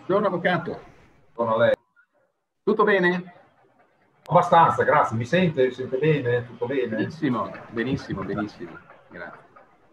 Buongiorno avvocato, Buongiorno a lei. tutto bene? Abbastanza, grazie. Mi sente? Sente bene? Tutto bene? Benissimo, benissimo, benissimo, grazie.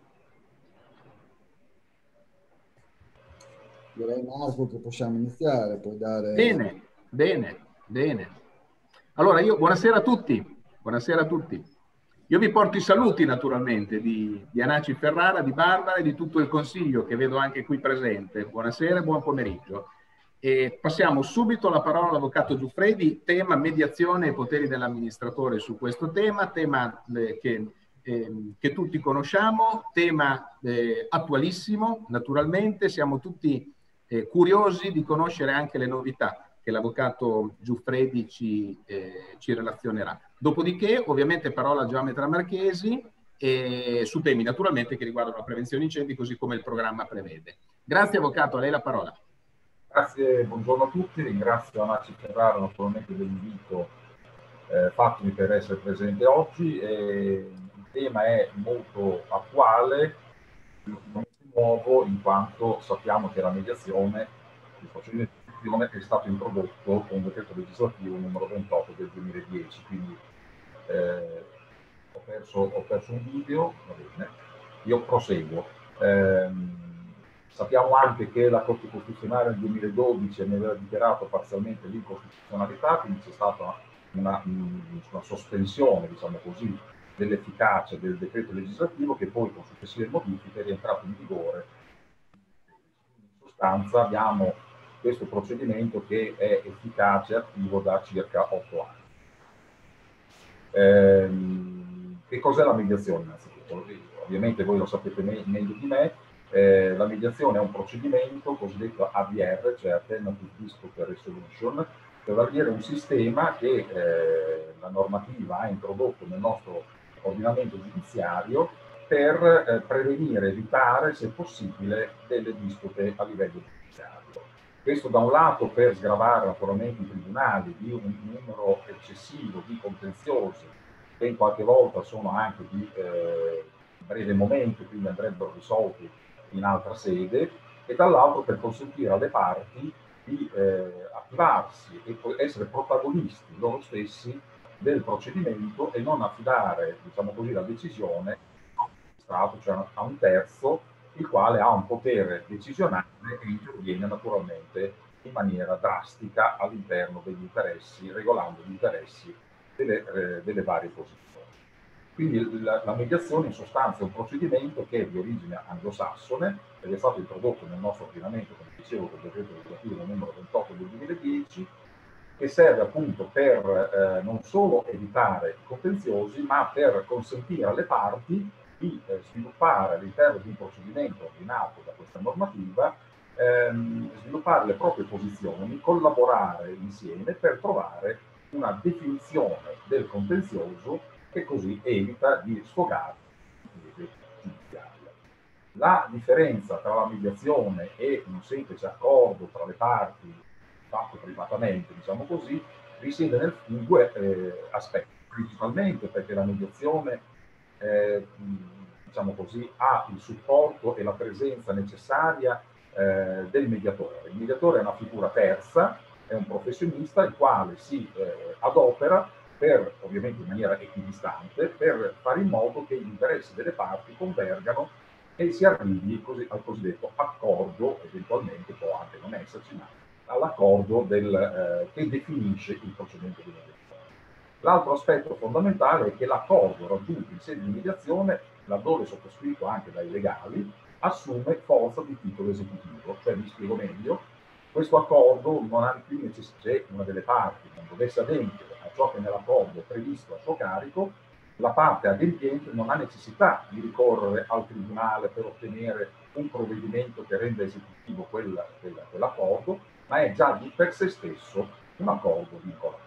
Direi Marco che possiamo iniziare, puoi dare... Bene, bene, bene. Allora buonasera a tutti, buonasera a tutti. Io vi porto i saluti naturalmente di Anaci Ferrara, di Barbara e di tutto il consiglio che vedo anche qui presente. Buonasera e buon pomeriggio. E passiamo subito la parola all'avvocato Giuffredi, tema mediazione e poteri dell'amministratore su questo tema che tutti conosciamo, tema attualissimo, naturalmente siamo tutti curiosi di conoscere anche le novità che l'avvocato Giuffredi ci relazionerà. Dopodiché, ovviamente, parola a Geometra Marchesi su temi naturalmente che riguardano la prevenzione incendi, così come il programma prevede. Grazie avvocato, a lei la parola. Grazie, buongiorno a tutti. Ringrazio Anaci Ferrara naturalmente dell'invito fattomi per essere presente oggi. Il tema è molto attuale, nuovo, in quanto sappiamo che la mediazione, il procedimento di mediazione è stato introdotto con il decreto legislativo numero 28 del 2010, quindi ho perso un video, va bene, io proseguo. Sappiamo anche che la Corte Costituzionale nel 2012 ne aveva dichiarato parzialmente l'incostituzionalità, quindi c'è stata una sospensione, diciamo così, dell'efficacia del decreto legislativo che poi con successive modifiche è rientrato in vigore. In sostanza abbiamo questo procedimento che è efficace e attivo da circa 8 anni. Che cos'è la mediazione innanzitutto? Ovviamente voi lo sapete meglio di me. La mediazione è un procedimento cosiddetto ADR, cioè Alternative Dispute Resolution, che vuol dire un sistema che la normativa ha introdotto nel nostro ordinamento giudiziario per prevenire, evitare, se possibile, delle dispute a livello giudiziario. Questo da un lato per sgravare naturalmente i tribunali di un numero eccessivo di contenziosi, che in qualche volta sono anche di breve momento, quindi andrebbero risolti in altra sede, e dall'altro per consentire alle parti di attivarsi e essere protagonisti loro stessi del procedimento e non affidare, diciamo così, la decisione cioè a un terzo, il quale ha un potere decisionale e interviene naturalmente in maniera drastica all'interno degli interessi, regolando gli interessi delle varie posizioni. Quindi la mediazione in sostanza è un procedimento che è di origine anglosassone ed è stato introdotto nel nostro ordinamento, come dicevo, con il decreto legislativo numero 28 del 2010, che serve appunto per non solo evitare i contenziosi, ma per consentire alle parti di sviluppare all'interno di un procedimento ordinato da questa normativa, sviluppare le proprie posizioni, collaborare insieme per trovare una definizione del contenzioso che così evita di sfogare il giudiziario. La differenza tra la mediazione e un semplice accordo tra le parti fatto privatamente, diciamo così, risiede in due aspetti, principalmente perché la mediazione diciamo così, ha il supporto e la presenza necessaria del mediatore. Il mediatore è una figura terza, è un professionista il quale si adopera per, ovviamente in maniera equidistante, per fare in modo che gli interessi delle parti convergano e si arrivi al cosiddetto accordo, eventualmente può anche non esserci, ma all'accordo che definisce il procedimento di mediazione. L'altro aspetto fondamentale è che l'accordo raggiunto in sede di mediazione, laddove sottoscritto anche dai legali, assume forza di titolo esecutivo. Cioè, mi spiego meglio, questo accordo non ha più necessità, se una delle parti non dovesse adempiere a ciò che nell'accordo è previsto a suo carico, la parte adempiente non ha necessità di ricorrere al tribunale per ottenere un provvedimento che renda esecutivo quell'accordo, ma è già di per sé stesso un accordo vincolante.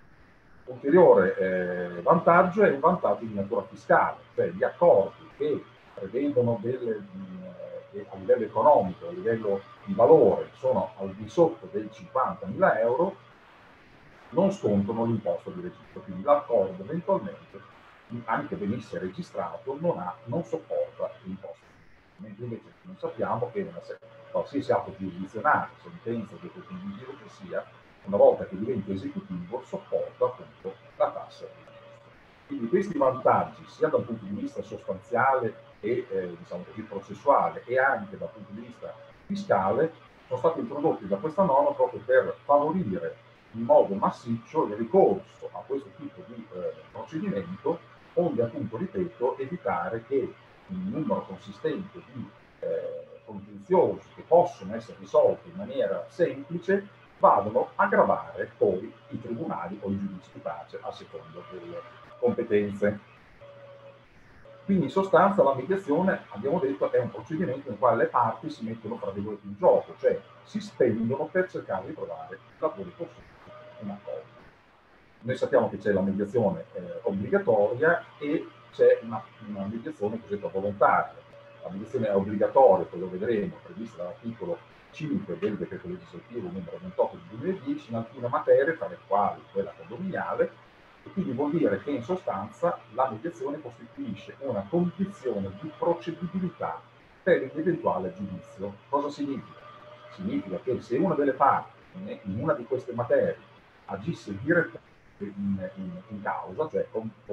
Ulteriore vantaggio è un vantaggio di natura fiscale, cioè gli accordi che prevedono che a livello economico, a livello di valore, sono al di sotto dei 50.000 euro, non scontano l'imposta di registro, quindi l'accordo eventualmente, anche venisse registrato, non sopporta l'imposta. Mentre invece non sappiamo che qualsiasi atto giurisdizionale, sentenza, decreto che sia, una volta che diventi esecutivo, sopporta appunto la tassa. Quindi questi vantaggi, sia dal punto di vista sostanziale e diciamo così, processuale, e anche dal punto di vista fiscale, sono stati introdotti da questa norma proprio per favorire in modo massiccio il ricorso a questo tipo di procedimento, onde appunto, ripeto, evitare che un numero consistente di contenziosi che possono essere risolti in maniera semplice vadano a gravare poi i tribunali o i giudici di pace a seconda delle competenze. Quindi in sostanza la mediazione, abbiamo detto, è un procedimento nel quale le parti si mettono fra virgolette in gioco, cioè si spendono per cercare di trovare la più possibile una cosa. Noi sappiamo che c'è la mediazione obbligatoria e c'è una mediazione cosiddetta volontaria. La mediazione è obbligatoria, poi lo vedremo, prevista dall'articolo 5 del decreto legislativo numero 28 del 2010 in alcune materie, tra le quali quella condominiale, e quindi vuol dire che in sostanza la mediazione costituisce una condizione di procedibilità per l'eventuale giudizio. Cosa significa? Significa che se una delle parti in una di queste materie agisse direttamente in causa, cioè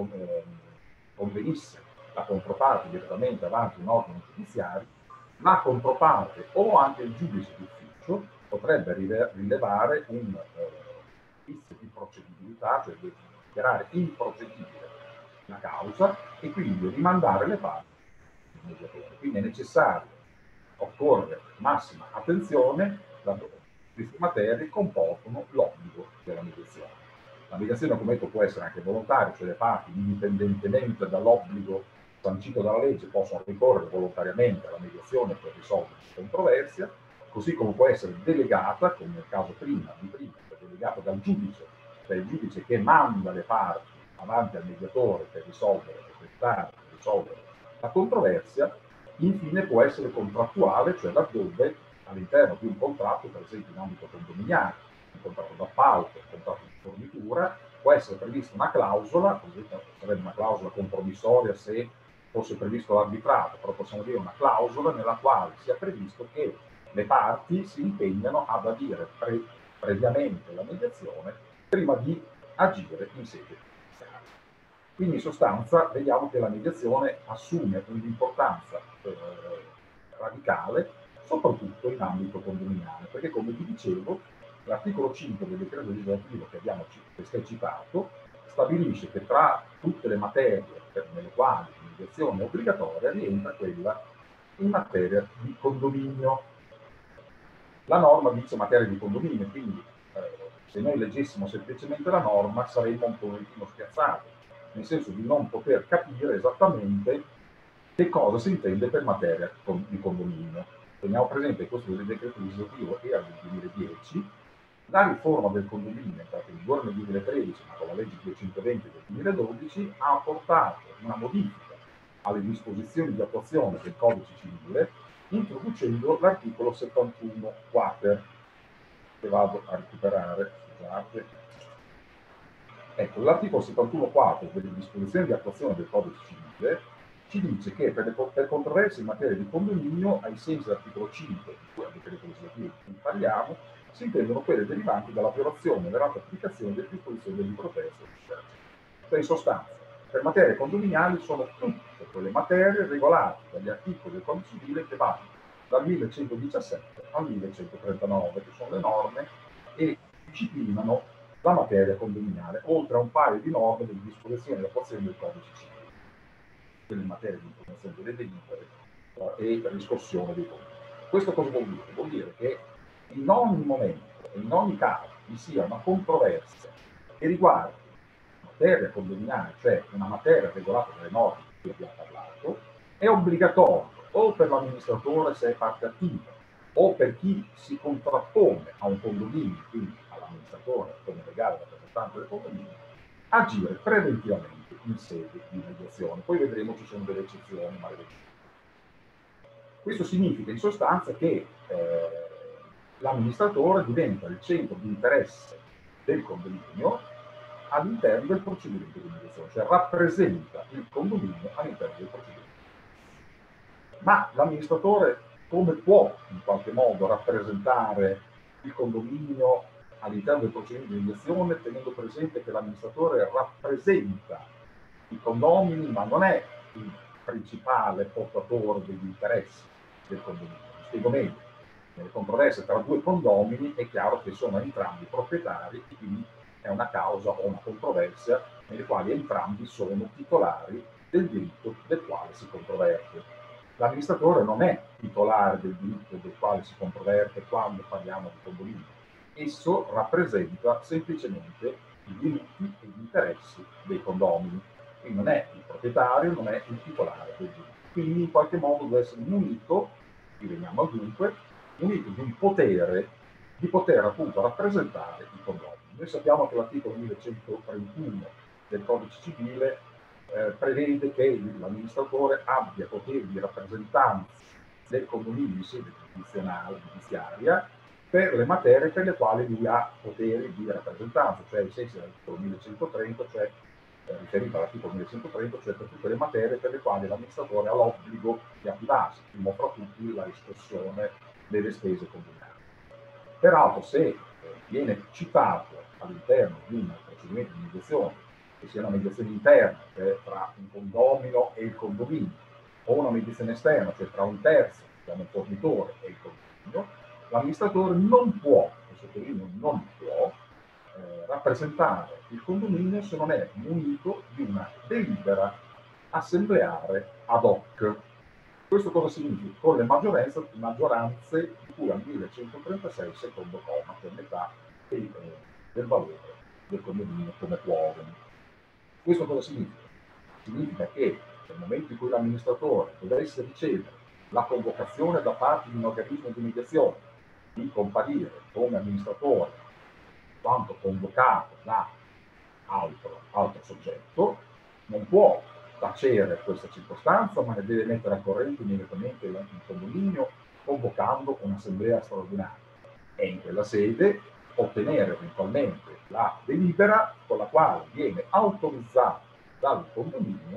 convenisse la controparte direttamente avanti un organo giudiziario, la controparte o anche il giudice d'ufficio potrebbe rilevare un giudizio di procedibilità, cioè di dichiarare improcedibile la causa e quindi rimandare le parti al mediatore. Quindi è necessario, occorre massima attenzione laddove queste materie comportano l'obbligo della mediazione. La mediazione, come detto, può essere anche volontaria, cioè le parti, indipendentemente dall'obbligo sancito dalla legge, possono ricorrere volontariamente alla mediazione per risolvere la controversia, così come può essere delegata, come nel caso prima, delegata dal giudice, cioè il giudice che manda le parti avanti al mediatore per risolvere, la controversia. Infine può essere contrattuale, cioè laddove all'interno di un contratto, per esempio in ambito condominiale, un contratto d'appalto, un contratto di fornitura, può essere prevista una clausola, sarebbe una clausola compromissoria se fosse previsto l'arbitrato, però possiamo dire una clausola nella quale sia previsto che le parti si impegnano ad adire previamente la mediazione prima di agire in sede giudiziaria. Quindi in sostanza vediamo che la mediazione assume un'importanza radicale, soprattutto in ambito condominiale, perché come vi dicevo, l'articolo 5 del decreto legislativo che abbiamo citato stabilisce che tra tutte le materie nelle quali la mediazione è obbligatoria rientra quella in materia di condominio. La norma dice materia di condominio, quindi se noi leggessimo semplicemente la norma saremmo un pochettino spiazzati, nel senso di non poter capire esattamente che cosa si intende per materia di condominio. Teniamo presente che questo del decreto legislativo era del 2010, la riforma del condominio è entrata in vigore nel 2013, ma con la legge 220 del 2012 ha portato una modifica alle disposizioni di attuazione del codice civile, introducendo l'articolo 71 quater, che vado a recuperare, scusate. Ecco, l'articolo 71 quater delle disposizioni di attuazione del codice civile ci dice che per controversie in materia di condominio, ai sensi dell'articolo 5, di cui al decreto legislativo di cui parliamo, si intendono quelle derivanti dalla violazione e dall'alta applicazione delle disposizioni del libro terzo. Cioè, in sostanza, per materie condominiali sono tutte quelle materie regolate dagli articoli del Codice Civile che vanno dal 1117 al 1139, che sono le norme e disciplinano la materia condominiale, oltre a un paio di norme delle disposizioni di attuazione del Codice Civile, in materia di informazione delle delibere e riscossione dei conti. Questo cosa vuol dire? Vuol dire che in ogni momento e in ogni caso vi sia una controversia che riguardi materia condominiale, cioè una materia regolata dalle norme di cui abbiamo parlato, è obbligatorio o per l'amministratore se è parte attiva o per chi si contrappone a un condominio, quindi all'amministratore come legale rappresentante del condominio, agire preventivamente in sede di mediazione. Poi vedremo ci sono delle eccezioni, ma questo significa in sostanza che l'amministratore diventa il centro di interesse del condominio all'interno del procedimento di mediazione, cioè rappresenta il condominio all'interno del procedimento. Ma l'amministratore come può in qualche modo rappresentare il condominio all'interno del procedimento di mediazione, tenendo presente che l'amministratore rappresenta i condomini, ma non è il principale portatore degli interessi del condominio. Mi spiego meglio. Nelle controversie tra due condomini è chiaro che sono entrambi proprietari e quindi è una causa o una controversia nelle quali entrambi sono titolari del diritto del quale si controverse. L'amministratore non è titolare del diritto del quale si controverse quando parliamo di condominio. Esso rappresenta semplicemente i diritti e gli interessi dei condomini. Quindi non è il proprietario, non è il titolare del diritto. Quindi in qualche modo deve essere munito, qui veniamo al dunque, munito di un potere di poter appunto rappresentare i condomini. Noi sappiamo che l'articolo 1131 del Codice Civile prevede che l'amministratore abbia poteri di rappresentanza del condominio in sede giudiziaria per le materie per le quali lui ha poteri di rappresentanza, cioè ai sensi dell'articolo 1130, cioè riferito all'articolo 1130, cioè per tutte le materie per le quali l'amministratore ha l'obbligo di attivarsi, primo fra tutti la riscossione delle spese comunali. Peraltro, se viene citato all'interno di un procedimento di mediazione, che sia una mediazione interna, cioè tra un condomino e il condominio, o una mediazione esterna, cioè tra un terzo, un fornitore e il condominio, l'amministratore non può, e sottolineo non può, rappresentare il condominio se non è munito di una delibera assembleare ad hoc. Questo cosa significa? Con le maggioranze di cui al 1136 secondo comma, per metà del valore del condominio come quorum. Questo cosa significa? Significa che nel momento in cui l'amministratore dovesse ricevere la convocazione da parte di un organismo di mediazione di comparire come amministratore quanto convocato da altro soggetto, non può tacere questa circostanza, ma ne deve mettere a corrente immediatamente il condominio convocando un'assemblea straordinaria e in quella sede ottenere eventualmente la delibera con la quale viene autorizzato dai condomini,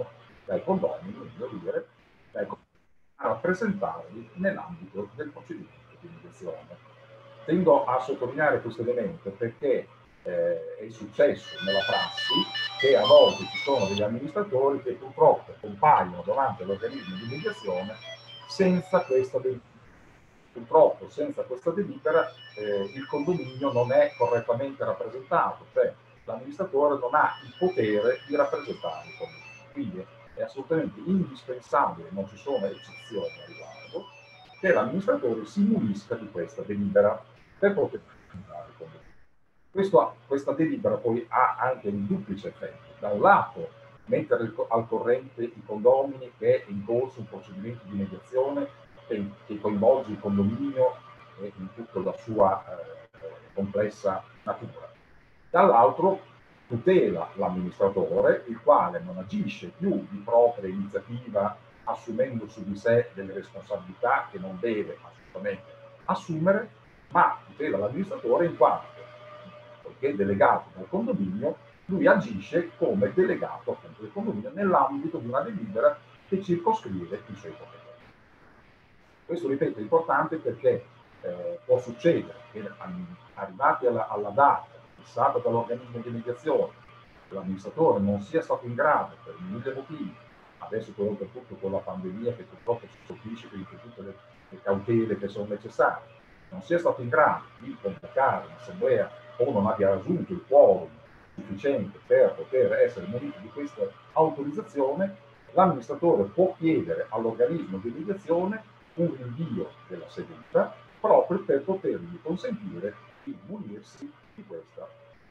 a rappresentarli nell'ambito del procedimento di mediazione. Tendo a sottolineare questo elemento perché è successo nella prassi che a volte ci sono degli amministratori che purtroppo compaiono davanti all'organismo di mediazione senza questa delibera. Purtroppo senza questa delibera il condominio non è correttamente rappresentato, cioè l'amministratore non ha il potere di rappresentare il condominio. Quindi è assolutamente indispensabile, non ci sono eccezioni a riguardo, che l'amministratore si munisca di questa delibera per poter rappresentare il condominio. Questa delibera poi ha anche un duplice effetto. Da un lato mettere al corrente i condomini che è in corso un procedimento di mediazione che coinvolge il condominio in tutta la sua complessa natura. Dall'altro tutela l'amministratore, il quale non agisce più di propria iniziativa assumendo su di sé delle responsabilità che non deve assolutamente assumere, ma tutela l'amministratore in quanto, poiché delegato dal condominio, lui agisce come delegato appunto del condominio nell'ambito di una delibera che circoscrive i suoi poteri. Questo, ripeto, è importante perché può succedere che arrivati alla data fissata dall'organismo di mediazione, l'amministratore non sia stato in grado per mille motivi, adesso soprattutto con la pandemia che purtroppo ci colpisce, quindi per tutte le cautele che sono necessarie, non sia stato in grado di convocare un'assemblea o non abbia raggiunto il quorum sufficiente per poter essere munito di questa autorizzazione, l'amministratore può chiedere all'organismo di mediazione un rinvio della seduta proprio per potergli consentire di munirsi di questa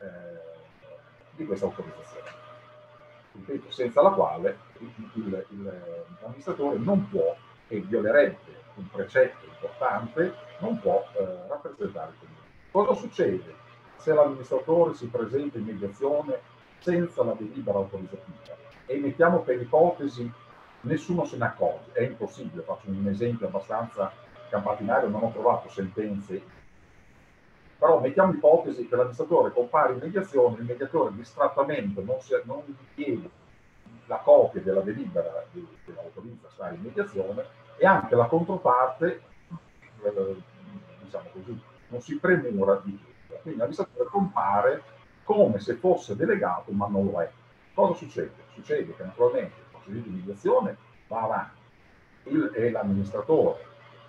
autorizzazione. Ripeto, senza la quale l'amministratore non può, e violerebbe un precetto importante, non può rappresentare il condominio. Cosa succede se l'amministratore si presenta in mediazione senza la delibera autorizzativa? E mettiamo per ipotesi nessuno se ne accorge, è impossibile, faccio un esempio abbastanza campatinario, non ho trovato sentenze, però mettiamo ipotesi che l'amministratore compare in mediazione, il mediatore distrattamente non chiede la copia della delibera che l'autorizza a stare in mediazione e anche la controparte diciamo così, non si premura di tutto. Quindi l'amministratore compare come se fosse delegato, ma non lo è. Cosa succede? Succede che naturalmente il procedimento di mediazione va avanti e l'amministratore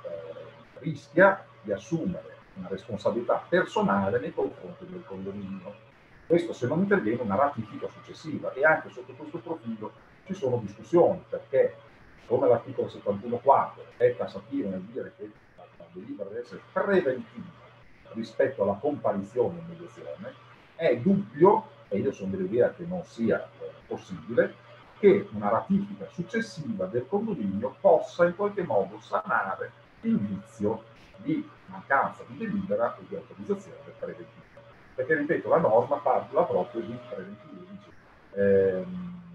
rischia di assumere una responsabilità personale nei confronti del condominio. Questo se non interviene una ratifica successiva, e anche sotto questo profilo ci sono discussioni, perché come l'articolo 71-quater è tassativo nel dire che la delibera deve essere preventiva rispetto alla comparizione in mediazione, è dubbio, e io sono dell'idea che non sia possibile, che una ratifica successiva del condominio possa in qualche modo sanare il vizio di mancanza di delibera e di autorizzazione preventiva. Perché, ripeto, la norma parla proprio di preventivo, dice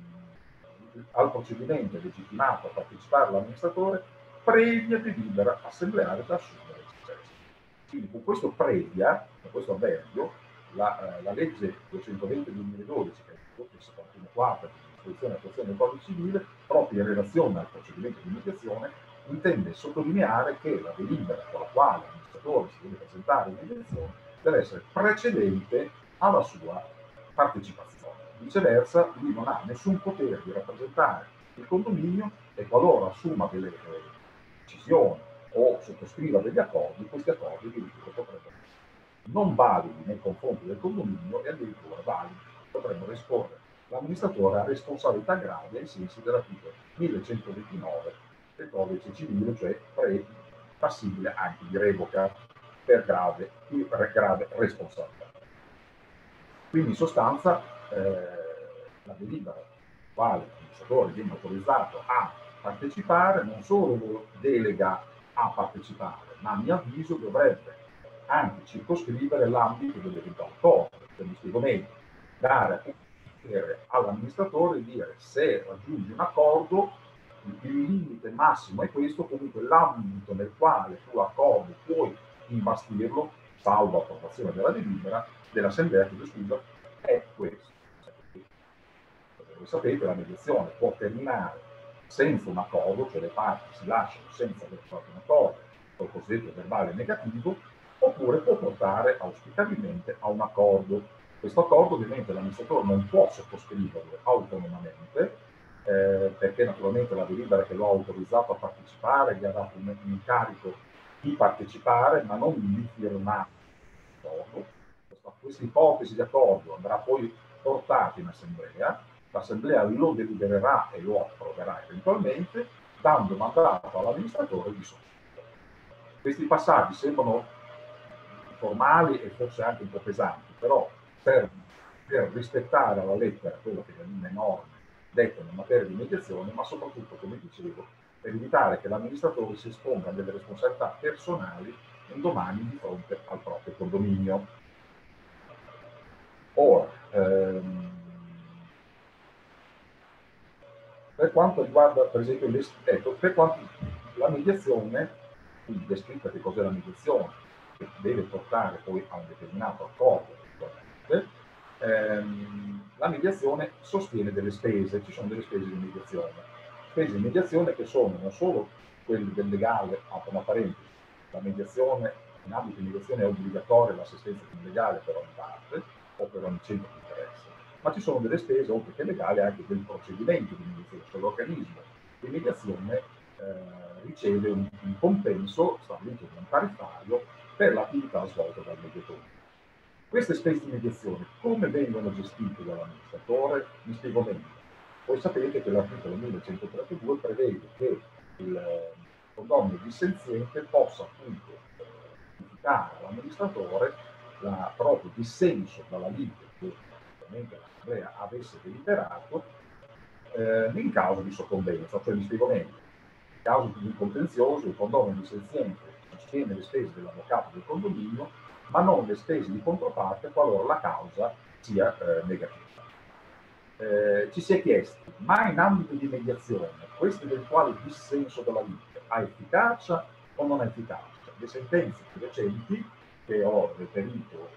al procedimento è legittimato a partecipare l'amministratore previa delibera assembleare da assumere il successo. Quindi con questo previa, con questo avverbio, la legge 220 del 2012, che è il 71-quater, disposizione e attuazione del Codice Civile, proprio in relazione al procedimento di mediazione, intende sottolineare che la delibera con la quale l'amministratore si deve presentare in mediazione deve essere precedente alla sua partecipazione. Viceversa, lui non ha nessun potere di rappresentare il condominio e qualora assuma delle decisioni o sottoscriva degli accordi, questi accordi di rifiuto potrebbero non validi nei confronti del condominio e addirittura validi potrebbero esporre l'amministratore a responsabilità grave ai sensi dell'articolo 1129 del Codice Civile, cioè passibile anche di revoca per grave responsabilità. Quindi in sostanza la delibera quale l'amministratore viene autorizzato a partecipare non solo lo delega a partecipare, ma a mio avviso dovrebbe anche circoscrivere l'ambito dell'eventuale accordo. Mi spiego meglio, dare all'amministratore dire se raggiungi un accordo, il limite massimo è questo, comunque l'ambito nel quale tu l'accordo puoi imbastirlo, salvo approvazione della delibera, dell'assemblea, scusa, è questo. Voi sapete, la mediazione può terminare senza un accordo, cioè le parti si lasciano senza aver fatto un accordo, col cosiddetto verbale negativo, oppure può portare auspicabilmente a un accordo. Questo accordo ovviamente l'amministratore non può sottoscriverlo autonomamente, perché naturalmente la delibera che lo ha autorizzato a partecipare gli ha dato un incarico di partecipare, ma non di firmare l'accordo. Questa ipotesi di accordo andrà poi portata in assemblea, l'assemblea lo delibererà e lo approverà eventualmente, dando mandato all'amministratore di sottoscrivere. Questi passaggi sembrano formali e forse anche un po' pesanti, però per rispettare alla lettera quello che le norme dettano in materia di mediazione, ma soprattutto, come dicevo, per evitare che l'amministratore si esponga a delle responsabilità personali un domani di fronte al proprio condominio. Ora, per quanto riguarda per esempio per quanto la mediazione, quindi descritta che cos'è la mediazione, che deve portare poi a un determinato accordo, la mediazione sostiene delle spese, ci sono delle spese di mediazione che sono non solo quelle del legale, apro parentesi, la mediazione, in ambito di mediazione è obbligatoria l'assistenza legale per ogni parte o per ogni centro di interesse, ma ci sono delle spese, oltre che legali, anche del procedimento di mediazione, cioè l'organismo di mediazione riceve un compenso stabilito da un tariffario per l'attività svolta dal mediatore. Queste spese di mediazione come vengono gestite dall'amministratore? Mi spiego meglio. Voi sapete che l'articolo 1132 prevede che il condominio dissenziente possa appunto notificare all'amministratore il proprio dissenso dalla lite che l'assemblea avesse deliberato in caso di soccombenza. Cioè, mi spiego meglio. In caso di un contenzioso, il condominio dissenziente sostiene le spese dell'avvocato del condominio, ma non le spese di controparte qualora la causa sia negativa. Ci si è chiesti, ma in ambito di mediazione, questo eventuale dissenso dalla lite ha efficacia o non ha efficacia? Le sentenze più recenti che ho reperito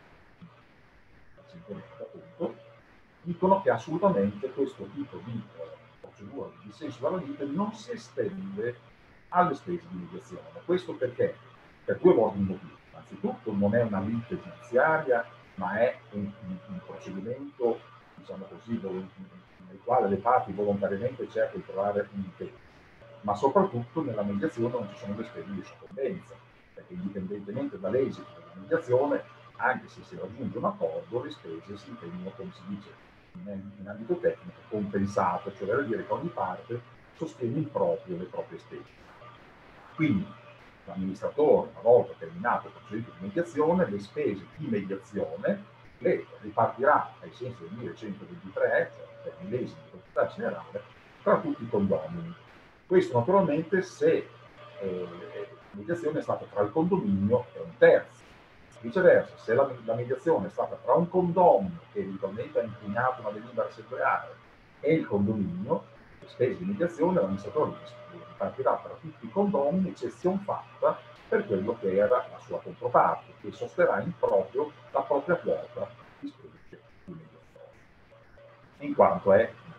appunto, dicono che assolutamente questo tipo di procedura di dissenso dalla lite non si estende alle spese di mediazione. Questo perché per due motivi. Anzitutto non è una lite giudiziaria, ma è un procedimento, diciamo così, nel quale le parti volontariamente cercano di trovare un intento. Ma soprattutto nella mediazione non ci sono le spese di soccorrenza, perché indipendentemente dall'esito della mediazione, anche se si raggiunge un accordo, le spese si intendono, come si dice in ambito tecnico, compensate, cioè vale a dire che ogni parte sostiene le proprie spese. Quindi l'amministratore, una volta terminato il procedimento di mediazione, le spese di mediazione le ripartirà ai sensi del 1123, cioè per millesimi di proprietà generale, tra tutti i condomini. Questo naturalmente se la mediazione è stata tra il condominio e un terzo. Viceversa, se la mediazione è stata tra un condominio che eventualmente ha impugnato una delibera assembleare e il condominio, le spese di mediazione l'amministratore ripartirà tra tutti i condomini, eccezione fatta per quello che era la sua controparte, che sosterrà in proprio la propria quota di spese di mediazione, in quanto è un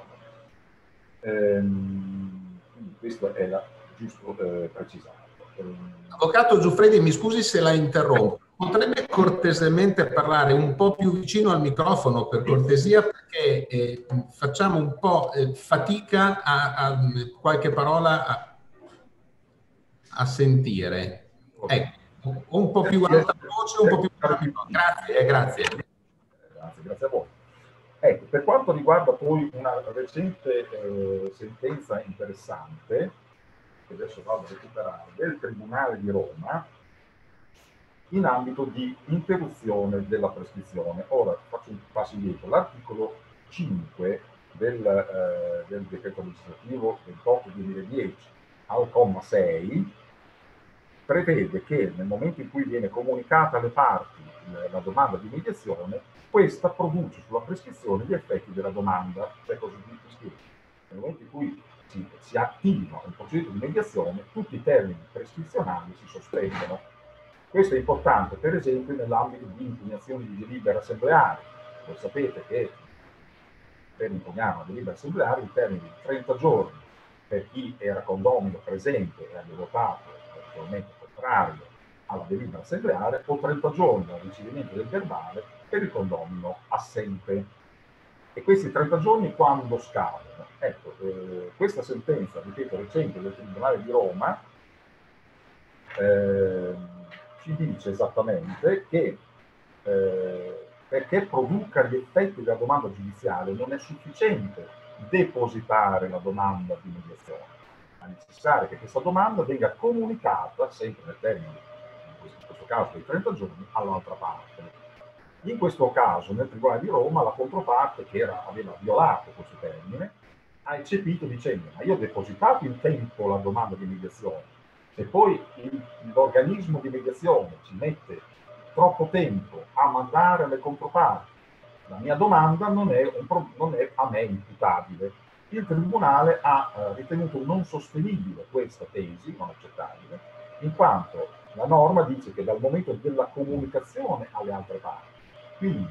condominio. Questo era giusto precisare. Avvocato Giuffredi, mi scusi se la interrompo. Potrebbe cortesemente parlare un po' più vicino al microfono, per cortesia, perché facciamo un po' fatica a qualche parola a sentire. Ecco, un po' più alta voce, un po' più grazie, grazie. Grazie a voi. Ecco, per quanto riguarda poi una recente sentenza interessante, che adesso vado a recuperare, del Tribunale di Roma, in ambito di interruzione della prescrizione. Ora faccio un passo indietro. L'articolo 5 del decreto legislativo 28/2010 al comma 6 prevede che nel momento in cui viene comunicata alle parti la domanda di mediazione, questa produce sulla prescrizione gli effetti della domanda. Cioè, cosa significa? Nel momento in cui si attiva un procedimento di mediazione, tutti i termini prescrizionali si sospendono. Questo è importante, per esempio, nell'ambito di impugnazioni di delibere assembleari. Voi sapete che per impugnare una delibera assembleare il termine di 30 giorni per chi era condomino presente e aveva votato eventualmente contrario alla delibera assembleare, o 30 giorni dal ricevimento del verbale per il condomino assente. E questi 30 giorni quando scadono? Ecco, questa sentenza, ripeto, recente del Tribunale di Roma, ci dice esattamente che perché produca gli effetti della domanda giudiziale non è sufficiente depositare la domanda di mediazione, ma è necessario che questa domanda venga comunicata, sempre nel termine, in questo caso dei 30 giorni, all'altra parte. In questo caso, nel Tribunale di Roma, la controparte, che aveva violato questo termine, ha eccepito dicendo: ma io ho depositato in tempo la domanda di mediazione, se poi l'organismo di mediazione ci mette troppo tempo a mandare alle controparti, la mia domanda non è a me imputabile. Il Tribunale ha ritenuto non sostenibile questa tesi, non accettabile, in quanto la norma dice che dal momento della comunicazione alle altre parti, quindi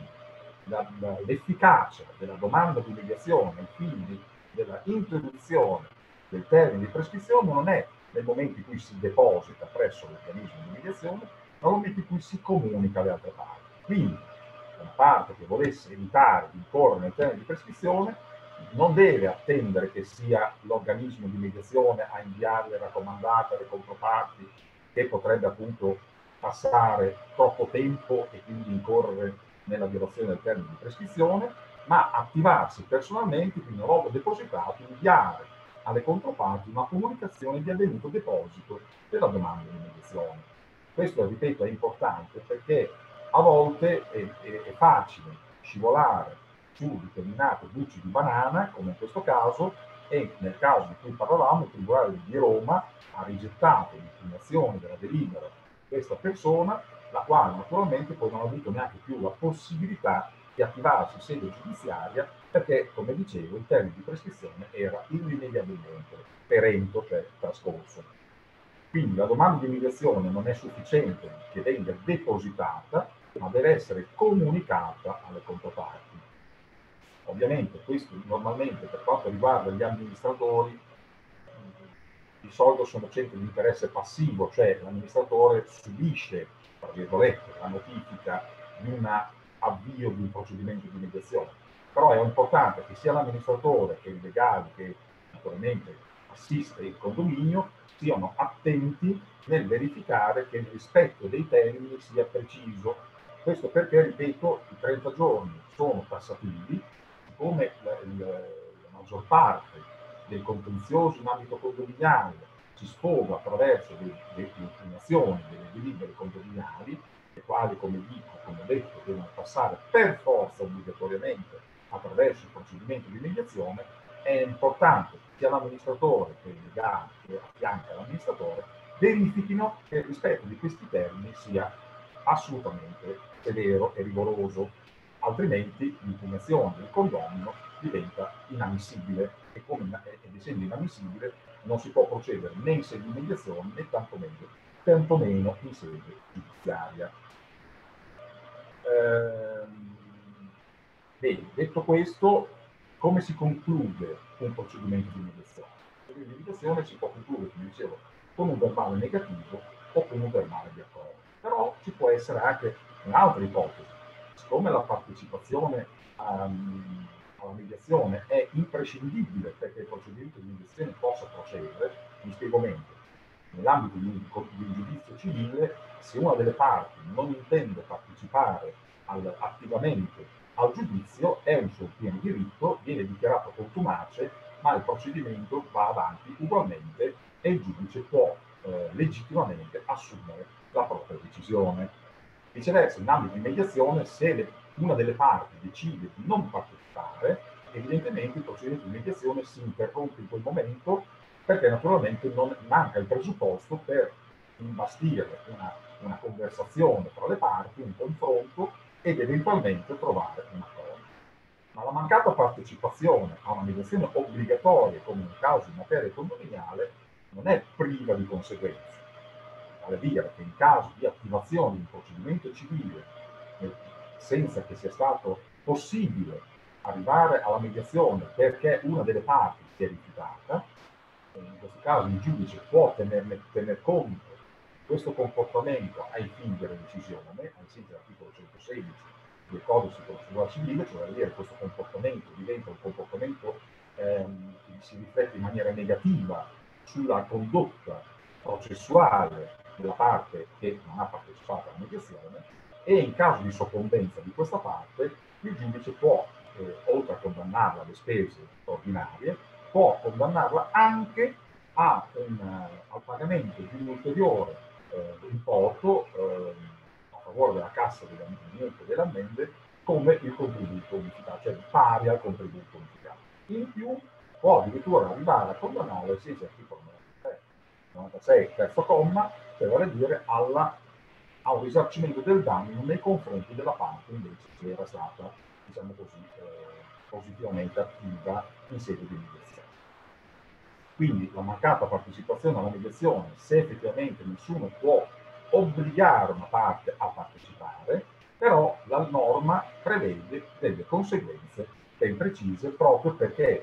l'efficacia della domanda di mediazione e quindi della interruzione del termine di prescrizione non è nel momento in cui si deposita presso l'organismo di mediazione, ma nel momento in cui si comunica alle altre parti. Quindi, una parte che volesse evitare di incorrere nel termine di prescrizione non deve attendere che sia l'organismo di mediazione a inviare le raccomandate alle controparti, che potrebbe appunto passare troppo tempo e quindi incorrere nella violazione del termine di prescrizione, ma attivarsi personalmente, quindi una volta depositato, inviare alle controparti una comunicazione di avvenuto deposito della domanda di mediazione. Questo, ripeto, è importante perché a volte è facile scivolare su determinate bucce di banana, come in questo caso, e nel caso di cui parlavamo, il Tribunale di Roma ha rigettato l'impugnazione della delibera di questa persona, la quale naturalmente poi non ha avuto neanche più la possibilità di attivarsi in sede giudiziaria, perché, come dicevo, il termine di prescrizione era irrimediabilmente perento, cioè trascorso. Quindi la domanda di mediazione non è sufficiente che venga depositata, ma deve essere comunicata alle controparti. Ovviamente questo normalmente per quanto riguarda gli amministratori di solito sono centri di interesse passivo, cioè l'amministratore subisce, tra virgolette, la notifica di un avvio di un procedimento di mediazione. Però è importante che sia l'amministratore che il legale, che naturalmente assiste il condominio, siano attenti nel verificare che il rispetto dei termini sia preciso. Questo perché, ripeto, i 30 giorni sono tassativi, come la maggior parte del contenzioso in ambito condominiale si sfoga attraverso le impugnazioni delle delibere condominiali, le quali, come ho detto, devono passare per forza obbligatoriamente attraverso il procedimento di mediazione. È importante che sia l'amministratore che il legale che affianca l'amministratore verifichino che il rispetto di questi termini sia assolutamente severo e rigoroso, altrimenti l'impugnazione del condomino diventa inammissibile ed essendo inammissibile non si può procedere né in sede di mediazione né tantomeno in sede giudiziaria. Bene, detto questo, come si conclude un procedimento di mediazione? Il procedimento di mediazione si può concludere, come dicevo, con un verbale negativo o con un verbale di accordo. Però ci può essere anche un'altra ipotesi. Siccome la partecipazione alla mediazione è imprescindibile perché il procedimento di mediazione possa procedere, mi spiego meglio. Nell'ambito di un giudizio civile, se una delle parti non intende partecipare attivamente al giudizio, è un suo pieno diritto, viene dichiarato contumace, ma il procedimento va avanti ugualmente e il giudice può legittimamente assumere la propria decisione. Viceversa, in ambito di mediazione, se una delle parti decide di non partecipare, evidentemente il procedimento di mediazione si interrompe in quel momento perché naturalmente non manca il presupposto per imbastire una conversazione tra le parti, un confronto ed eventualmente trovare un accordo. Ma la mancata partecipazione a una mediazione obbligatoria, come nel caso in materia condominiale, non è priva di conseguenze. Vale a dire che in caso di attivazione di un procedimento civile senza che sia stato possibile arrivare alla mediazione perché una delle parti si è rifiutata, in questo caso il giudice può tener conto di questo comportamento ai fini della decisione, ai sensi dell'articolo 116 del codice di procedura civile, cioè dire che questo comportamento diventa un comportamento che si riflette in maniera negativa sulla condotta processuale della parte che non ha partecipato alla mediazione, e in caso di soccombenza di questa parte il giudice può, oltre a condannarla alle spese ordinarie, può condannarla anche al pagamento di un ulteriore importo a favore della cassa dell'amministrazione delle ammende come il contributo unificato, cioè pari al contributo unificato. In più può addirittura arrivare a condannare ai sensi dell'articolo 96, terzo comma, cioè vale a dire a un risarcimento del danno nei confronti della parte invece che era stata, diciamo così, positivamente attiva in sede di mediazione. Quindi la mancata partecipazione alla mediazione, se effettivamente nessuno può obbligare una parte a partecipare, però la norma prevede delle conseguenze ben precise proprio perché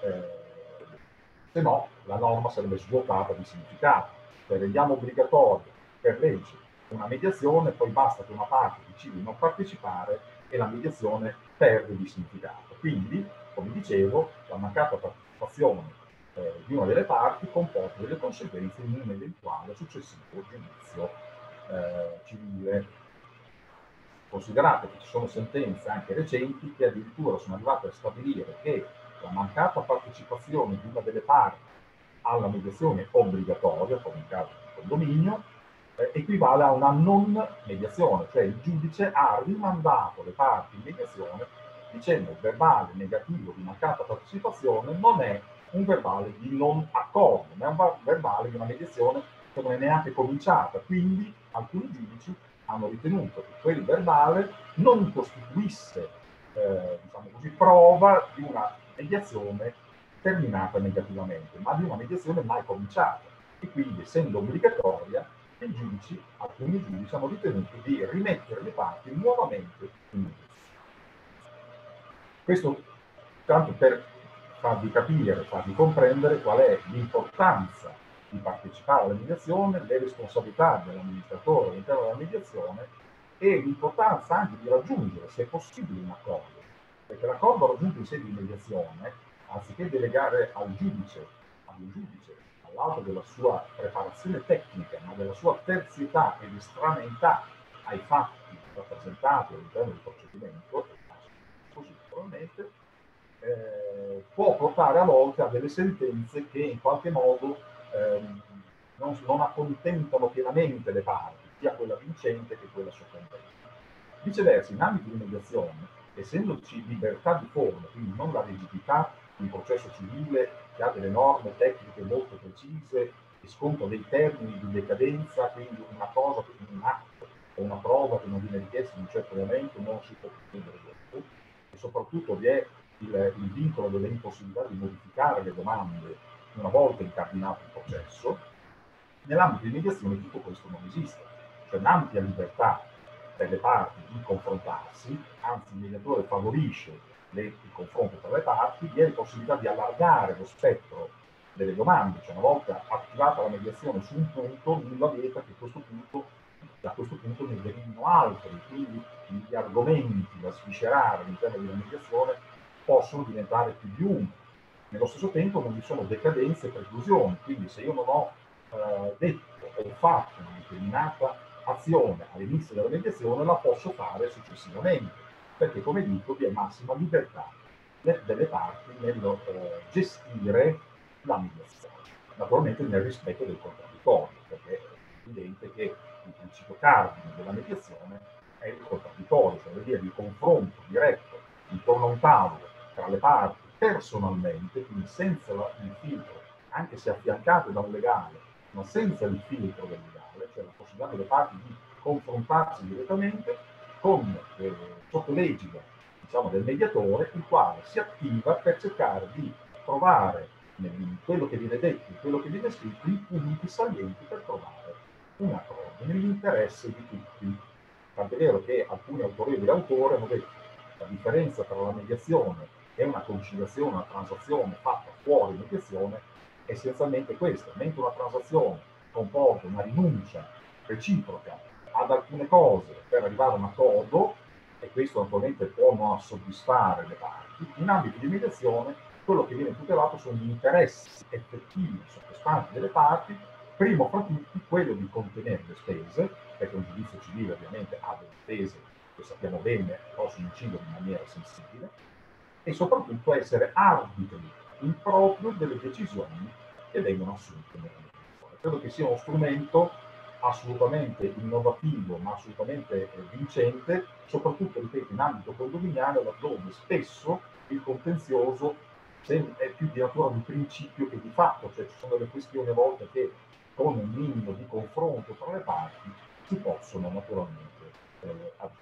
se no la norma sarebbe svuotata di significato. Se rendiamo obbligatorio per legge una mediazione, poi basta che una parte decida di non partecipare e la mediazione perde di significato. Quindi, come dicevo, la mancata partecipazione di una delle parti comporta delle conseguenze in un eventuale successivo giudizio civile. Considerate che ci sono sentenze anche recenti che addirittura sono arrivate a stabilire che la mancata partecipazione di una delle parti alla mediazione obbligatoria, come in caso di condominio, equivale a una non mediazione, cioè il giudice ha rimandato le parti in mediazione dicendo il verbale negativo di mancata partecipazione non è un verbale di non accordo, ma è un verbale di una mediazione che non è neanche cominciata. Quindi alcuni giudici hanno ritenuto che quel verbale non costituisse, diciamo così, prova di una mediazione terminata negativamente, ma di una mediazione mai cominciata. E quindi, essendo obbligatoria, alcuni giudici hanno ritenuto di rimettere le parti nuovamente in mediazione. Questo tanto per farvi capire, farvi comprendere qual è l'importanza di partecipare alla mediazione, le responsabilità dell'amministratore all'interno della mediazione e l'importanza anche di raggiungere, se possibile, un accordo. Perché l'accordo raggiunto in sede di mediazione, anziché delegare ad un giudice, all'alto della sua preparazione tecnica, ma della sua terzietà ed estraneità ai fatti rappresentati all'interno del procedimento, così probabilmente, può portare a volte a delle sentenze che in qualche modo non accontentano pienamente le parti, sia quella vincente che quella soccombente. Viceversa, in ambito di mediazione, essendoci libertà di forma, quindi non la rigidità di un processo civile che ha delle norme tecniche molto precise e sconta dei termini di decadenza, quindi una cosa, un atto o una prova che non viene richiesta in un certo momento non si può chiudere dopo, e soprattutto vi è il vincolo dell'impossibilità di modificare le domande una volta incardinato il processo. Nell'ambito di mediazione tutto questo non esiste, c'è un'ampia libertà per le parti di confrontarsi, anzi il mediatore favorisce il confronto tra le parti, vi è la possibilità di allargare lo spettro delle domande, cioè una volta attivata la mediazione su un punto, nulla vieta che da questo punto ne derivino altri, quindi gli argomenti da sviscerare all'interno della mediazione possono diventare più di uno. Nello stesso tempo non vi sono decadenze e preclusioni, quindi se io non ho detto o fatto una determinata azione all'inizio della mediazione, la posso fare successivamente, perché come dico vi è massima libertà delle parti nel gestire la mediazione, naturalmente nel rispetto del contraddittorio, perché è evidente che il principio cardine della mediazione è il contraddittorio, cioè dire il confronto diretto intorno a un tavolo tra le parti personalmente, quindi senza il filtro, anche se affiancato da un legale, ma senza il filtro del legale, cioè la possibilità delle parti di confrontarsi direttamente con sotto l'egida, diciamo, del mediatore, il quale si attiva per cercare di trovare in quello che viene detto, in quello che viene scritto, i punti salienti per trovare un accordo nell'interesse di tutti. Tant'è vero che alcuni autorevoli autori hanno detto che la differenza tra la mediazione e una conciliazione, una transazione fatta fuori mediazione è essenzialmente questa, mentre una transazione comporta una rinuncia reciproca ad alcune cose per arrivare a un accordo, e questo naturalmente può non soddisfare le parti, in ambito di mediazione quello che viene tutelato sono gli interessi effettivi sottostanti delle parti, primo fra tutti quello di contenere le spese, perché un giudizio civile ovviamente ha delle spese che sappiamo bene possono incidere in maniera sensibile, e soprattutto essere arbitri improprio delle decisioni che vengono assunte nella mediazione. Credo che sia uno strumento assolutamente innovativo, ma assolutamente vincente, soprattutto, ripeto, in ambito condominiale, laddove spesso il contenzioso è più di natura di principio che di fatto, cioè ci sono delle questioni a volte che con un minimo di confronto tra le parti si possono naturalmente avviare.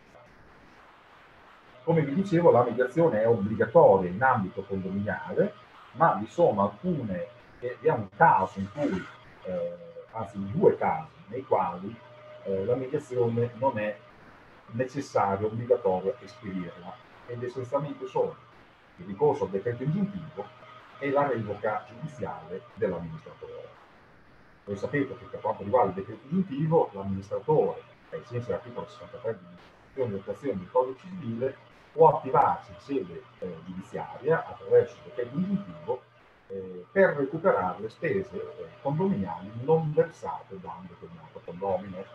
Come vi dicevo, la mediazione è obbligatoria in ambito condominiale, ma vi sono alcune, vi è un caso in cui, anzi due casi, nei quali la mediazione non è necessario, obbligatorio esperirla, ed essenzialmente sono il ricorso al decreto ingiuntivo e la revoca giudiziale dell'amministratore. Voi sapete che per quanto riguarda il decreto ingiuntivo, l'amministratore, ai sensi dell'articolo 63 di attuazione del codice civile, può attivarsi in sede giudiziaria attraverso il decreto ingiuntivo per recuperare le spese condominiali non versate da un determinato condomino.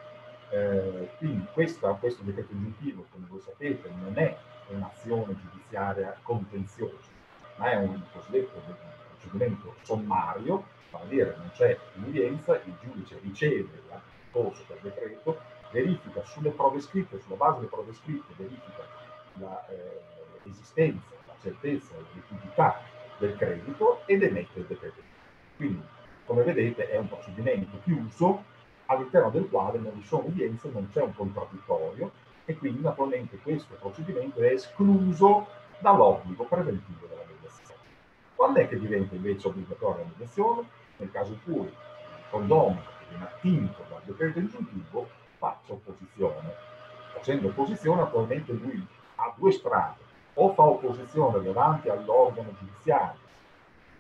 Quindi questo decreto ingiuntivo, come voi sapete, non è un'azione giudiziaria contenziosa, ma è un cosiddetto procedimento sommario, vale a dire non c'è un'udienza, il giudice riceve il corso per decreto, verifica sulle prove scritte, sulla base delle prove scritte, verifica l'esistenza, la certezza, la liquidità del credito ed emette il decreto. Quindi, come vedete, è un procedimento chiuso all'interno del quale non vi sono udienze, non c'è un contraddittorio, e quindi naturalmente questo procedimento è escluso dall'obbligo preventivo della mediazione. Quando è che diventa invece obbligatoria la mediazione? Nel caso in cui il condomino che viene attinto dal decreto ingiuntivo faccia opposizione. Facendo opposizione, naturalmente lui ha due strade: o fa opposizione davanti all'organo giudiziario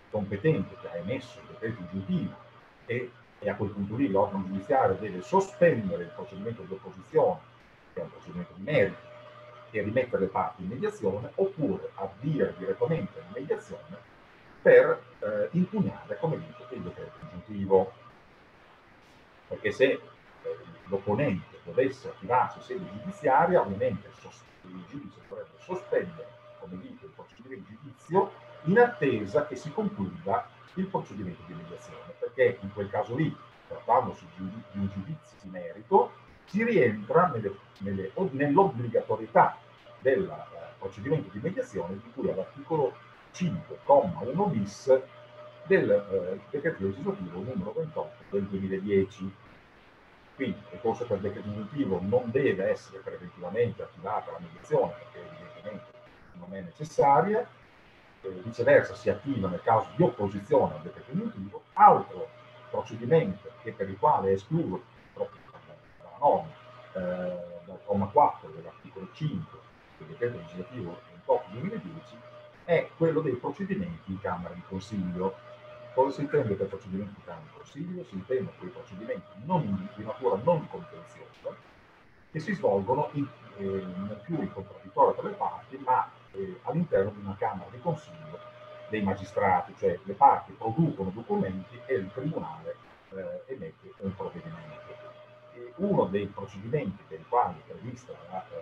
competente che ha emesso il decreto ingiuntivo e a quel punto lì l'organo giudiziario deve sospendere il procedimento di opposizione, che è un procedimento di merito, e rimettere le parti in mediazione, oppure avviare direttamente la mediazione per impugnare, come dico, il decreto ingiuntivo. Perché se l'opponente dovesse attivarsi in sede giudiziaria, ovviamente il giudice dovrebbe sospendere, come dico, il procedimento di giudizio in attesa che si concluda il procedimento di mediazione, perché in quel caso lì, trattandosi di un giudizio di merito, si rientra nell'obbligatorietà del procedimento di mediazione di cui all'articolo 5,1 bis del decreto legislativo numero 28 del 2010. Quindi il ricorso per decreto ingiuntivo non deve essere preventivamente attivata la mediazione, perché evidentemente non è necessaria, viceversa si attiva nel caso di opposizione al decreto ingiuntivo. Altro procedimento che per il quale è escluso proprio dalla norma dal comma 4 dell'articolo 5 del decreto legislativo 28/2010 è quello dei procedimenti in Camera di Consiglio. Cosa si intende per procedimenti in Camera di Consiglio? Si intende quei procedimenti di natura non contenziosa che si svolgono non più in contraddittorio tra le parti, ma all'interno di una Camera di Consiglio dei magistrati, cioè le parti producono documenti e il Tribunale emette un provvedimento. E uno dei procedimenti per i quali è prevista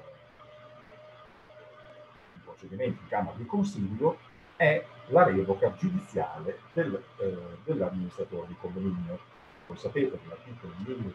il procedimento in Camera di Consiglio è la revoca giudiziale dell'amministratore di condominio. Voi sapete che l'articolo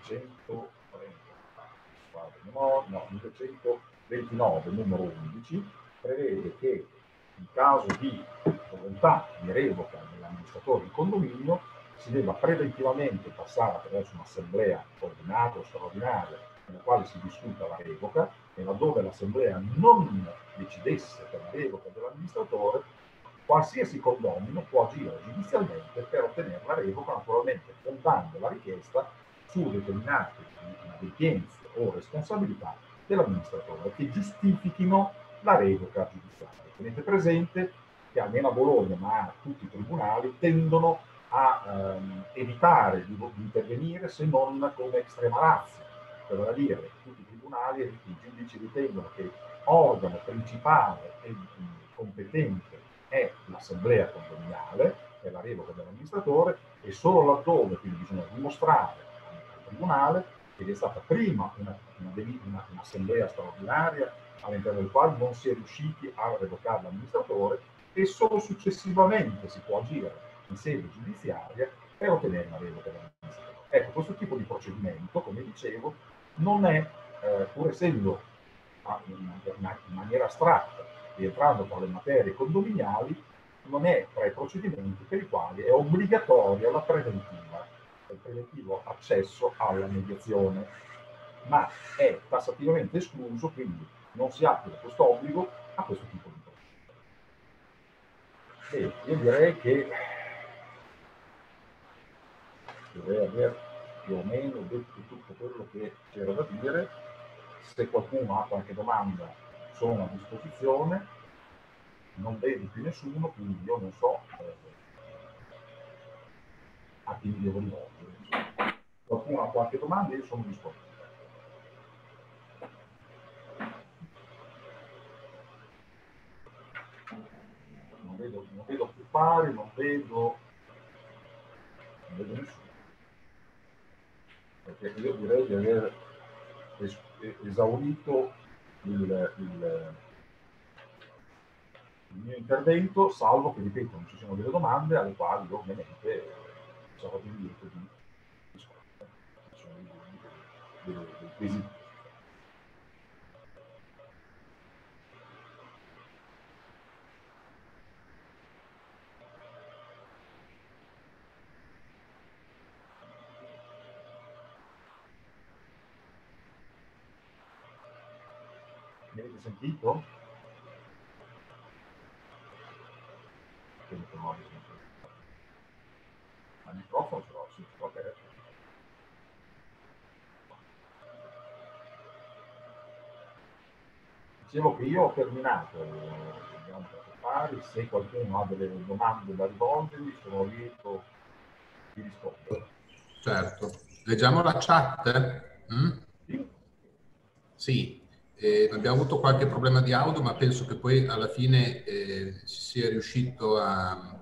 1129, numero 11, prevede che in caso di volontà di revoca dell'amministratore di condominio si debba preventivamente passare attraverso un'assemblea ordinaria o straordinaria nella quale si discuta la revoca, e laddove l'assemblea non decidesse per la revoca dell'amministratore, qualsiasi condomino può agire giudizialmente per ottenere la revoca, naturalmente fondando la richiesta su determinate inadempienze o responsabilità dell'amministratore che giustifichino la revoca giudiziaria. Tenete presente che almeno a Bologna, ma tutti i tribunali tendono a evitare di intervenire se non come extrema ratio, vale a dire tutti i tribunali e i giudici ritengono che organo principale e competente è l'assemblea condominiale, è la revoca dell'amministratore, e solo laddove quindi bisogna dimostrare al tribunale che vi è stata prima un'assemblea straordinaria all'interno del quale non si è riusciti a revocare l'amministratore, e solo successivamente si può agire in sede giudiziaria per ottenere la revoca dell'amministratore. Ecco, questo tipo di procedimento, come dicevo, non è, pur essendo in maniera astratta, rientrando tra le materie condominiali, non è tra i procedimenti per i quali è obbligatoria la preventiva, il preventivo accesso alla mediazione, ma è tassativamente escluso, quindi non si applica questo obbligo a questo tipo di procedimento. Io direi che dovrei aver più o meno detto tutto quello che c'era da dire. Se qualcuno ha qualche domanda sono a disposizione, non vedo più nessuno, quindi io non so a chi mi devo rivolgere. Qualcuno ha qualche domanda, io sono disponibile. Non vedo più pari, non vedo nessuno. Perché io direi di aver esaurito il mio intervento, salvo che, ripeto, non ci siano delle domande alle quali io ovviamente sarò in diritto di rispondere. Ci sono dei quesiti. Mi avete sentito? Credo che non avete sentito. Ma il microfono ce l'ho, sì, ok. Dicevo che io ho terminato, abbiamo fatto fare, se qualcuno ha delle domande da rivolgermi sono lieto di rispondere. Certo. Leggiamo la chat? Sì. Sì. Abbiamo avuto qualche problema di audio, ma penso che poi alla fine si sia riuscito a...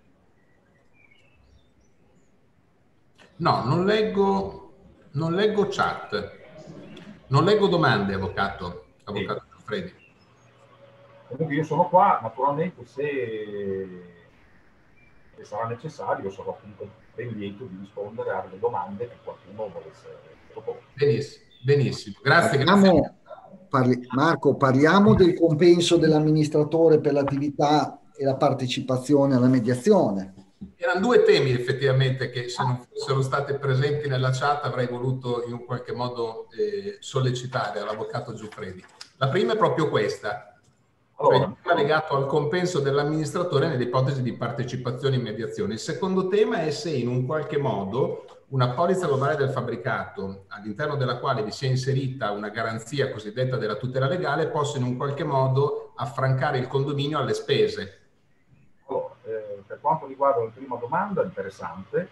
No, non leggo chat. Non leggo domande, avvocato Giuffredi. Comunque io sono qua, naturalmente se sarà necessario sarò comunque ben lieto di rispondere alle domande che qualcuno volesse proporre. Benissimo, benissimo. Grazie, Marco, parliamo del compenso dell'amministratore per l'attività e la partecipazione alla mediazione. Erano due temi effettivamente che se non fossero stati presenti nella chat avrei voluto in un qualche modo sollecitare all'avvocato Giuffredi. La prima è proprio questa, cioè il tema legato al compenso dell'amministratore nelle ipotesi di partecipazione in mediazione. Il secondo tema è se in un qualche modo una polizza globale del fabbricato, all'interno della quale vi sia inserita una garanzia cosiddetta della tutela legale, possa in un qualche modo affrancare il condominio alle spese. Allora, per quanto riguarda la prima domanda, interessante.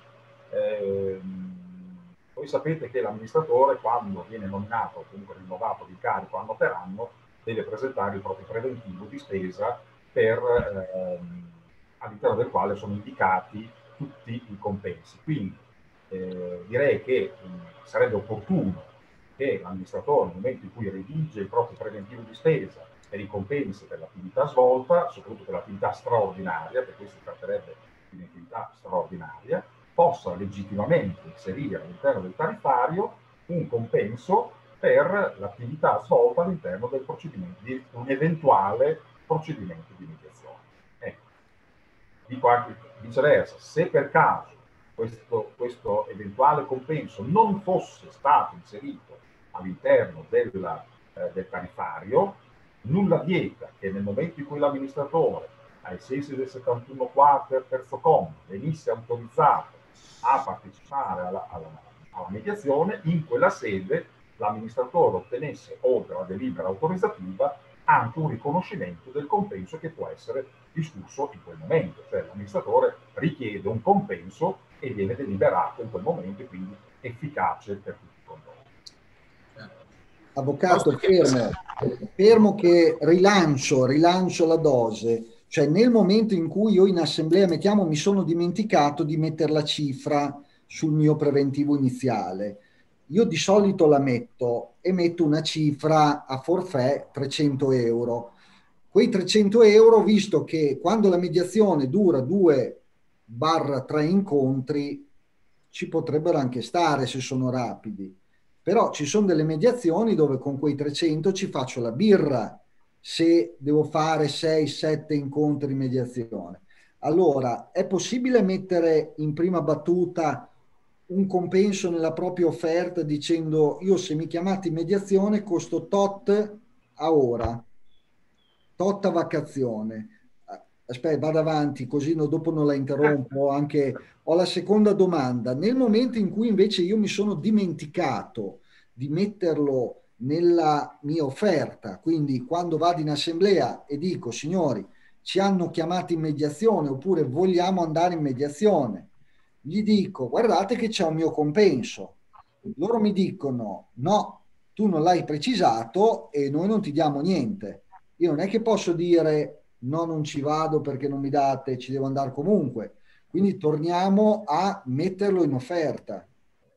Voi sapete che l'amministratore, quando viene nominato o comunque rinnovato di carico anno per anno, deve presentare il proprio preventivo di spesa all'interno del quale sono indicati tutti i compensi. Quindi direi che sarebbe opportuno che l'amministratore, nel momento in cui redige il proprio preventivo di spesa per i compensi per l'attività svolta, soprattutto per l'attività straordinaria, perché questo si tratterebbe di un'attività straordinaria, possa legittimamente inserire all'interno del tariffario un compenso per l'attività svolta all'interno del procedimento, di un eventuale procedimento di mediazione. Ecco. Dico anche viceversa, se per caso questo eventuale compenso non fosse stato inserito all'interno del tariffario, nulla vieta che nel momento in cui l'amministratore, ai sensi del 71 quater terzo comma, venisse autorizzato a partecipare alla mediazione, in quella sede l'amministratore ottenesse, oltre alla delibera autorizzativa, anche un riconoscimento del compenso che può essere discusso in quel momento. Cioè l'amministratore richiede un compenso e viene deliberato in quel momento e quindi efficace per tutti i controlli. Avvocato, fermo che rilancio la dose. Cioè nel momento in cui io in assemblea, mettiamo, mi sono dimenticato di mettere la cifra sul mio preventivo iniziale, io di solito la metto e metto una cifra a forfait 300 euro. Quei 300 euro, visto che quando la mediazione dura 2/3 incontri, ci potrebbero anche stare se sono rapidi. Però ci sono delle mediazioni dove con quei 300 ci faccio la birra se devo fare 6-7 incontri di mediazione. Allora, è possibile mettere in prima battuta un compenso nella propria offerta dicendo io se mi chiamate in mediazione costo tot a ora, tot a vacazione. Aspetta, vado avanti così dopo non la interrompo. Anche ho la seconda domanda. Nel momento in cui invece io mi sono dimenticato di metterlo nella mia offerta, quindi quando vado in assemblea e dico signori ci hanno chiamato in mediazione oppure vogliamo andare in mediazione, gli dico guardate che c'è un mio compenso, loro mi dicono no, tu non l'hai precisato e noi non ti diamo niente. Io non è che posso dire no, non ci vado perché non mi date, ci devo andare comunque. Quindi torniamo a metterlo in offerta.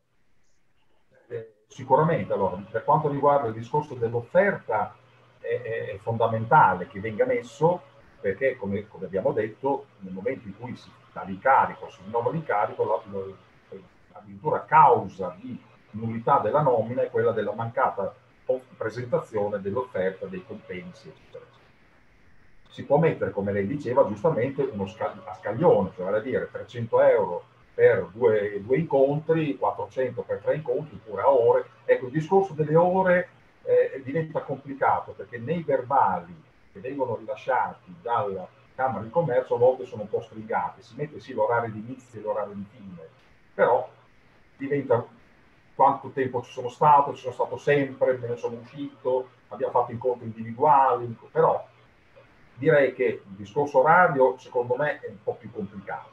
Sicuramente, allora, per quanto riguarda il discorso dell'offerta, è fondamentale che venga messo perché, come abbiamo detto, nel momento in cui si dà l'incarico, si rinnova l'incarico, addirittura causa di nullità della nomina è quella della mancata presentazione dell'offerta, dei compensi, eccetera. Si può mettere, come lei diceva, giustamente uno a scaglione, cioè vale a dire 300 euro per due incontri, 400 per 3 incontri, oppure a ore. Ecco, il discorso delle ore diventa complicato perché nei verbali che vengono rilasciati dalla Camera di Commercio a volte sono un po' stringati, si mette sì l'orario di inizio e l'orario di fine, però diventa quanto tempo ci sono stato sempre, me ne sono uscito, abbiamo fatto incontri individuali, però direi che il discorso orario secondo me è un po' più complicato.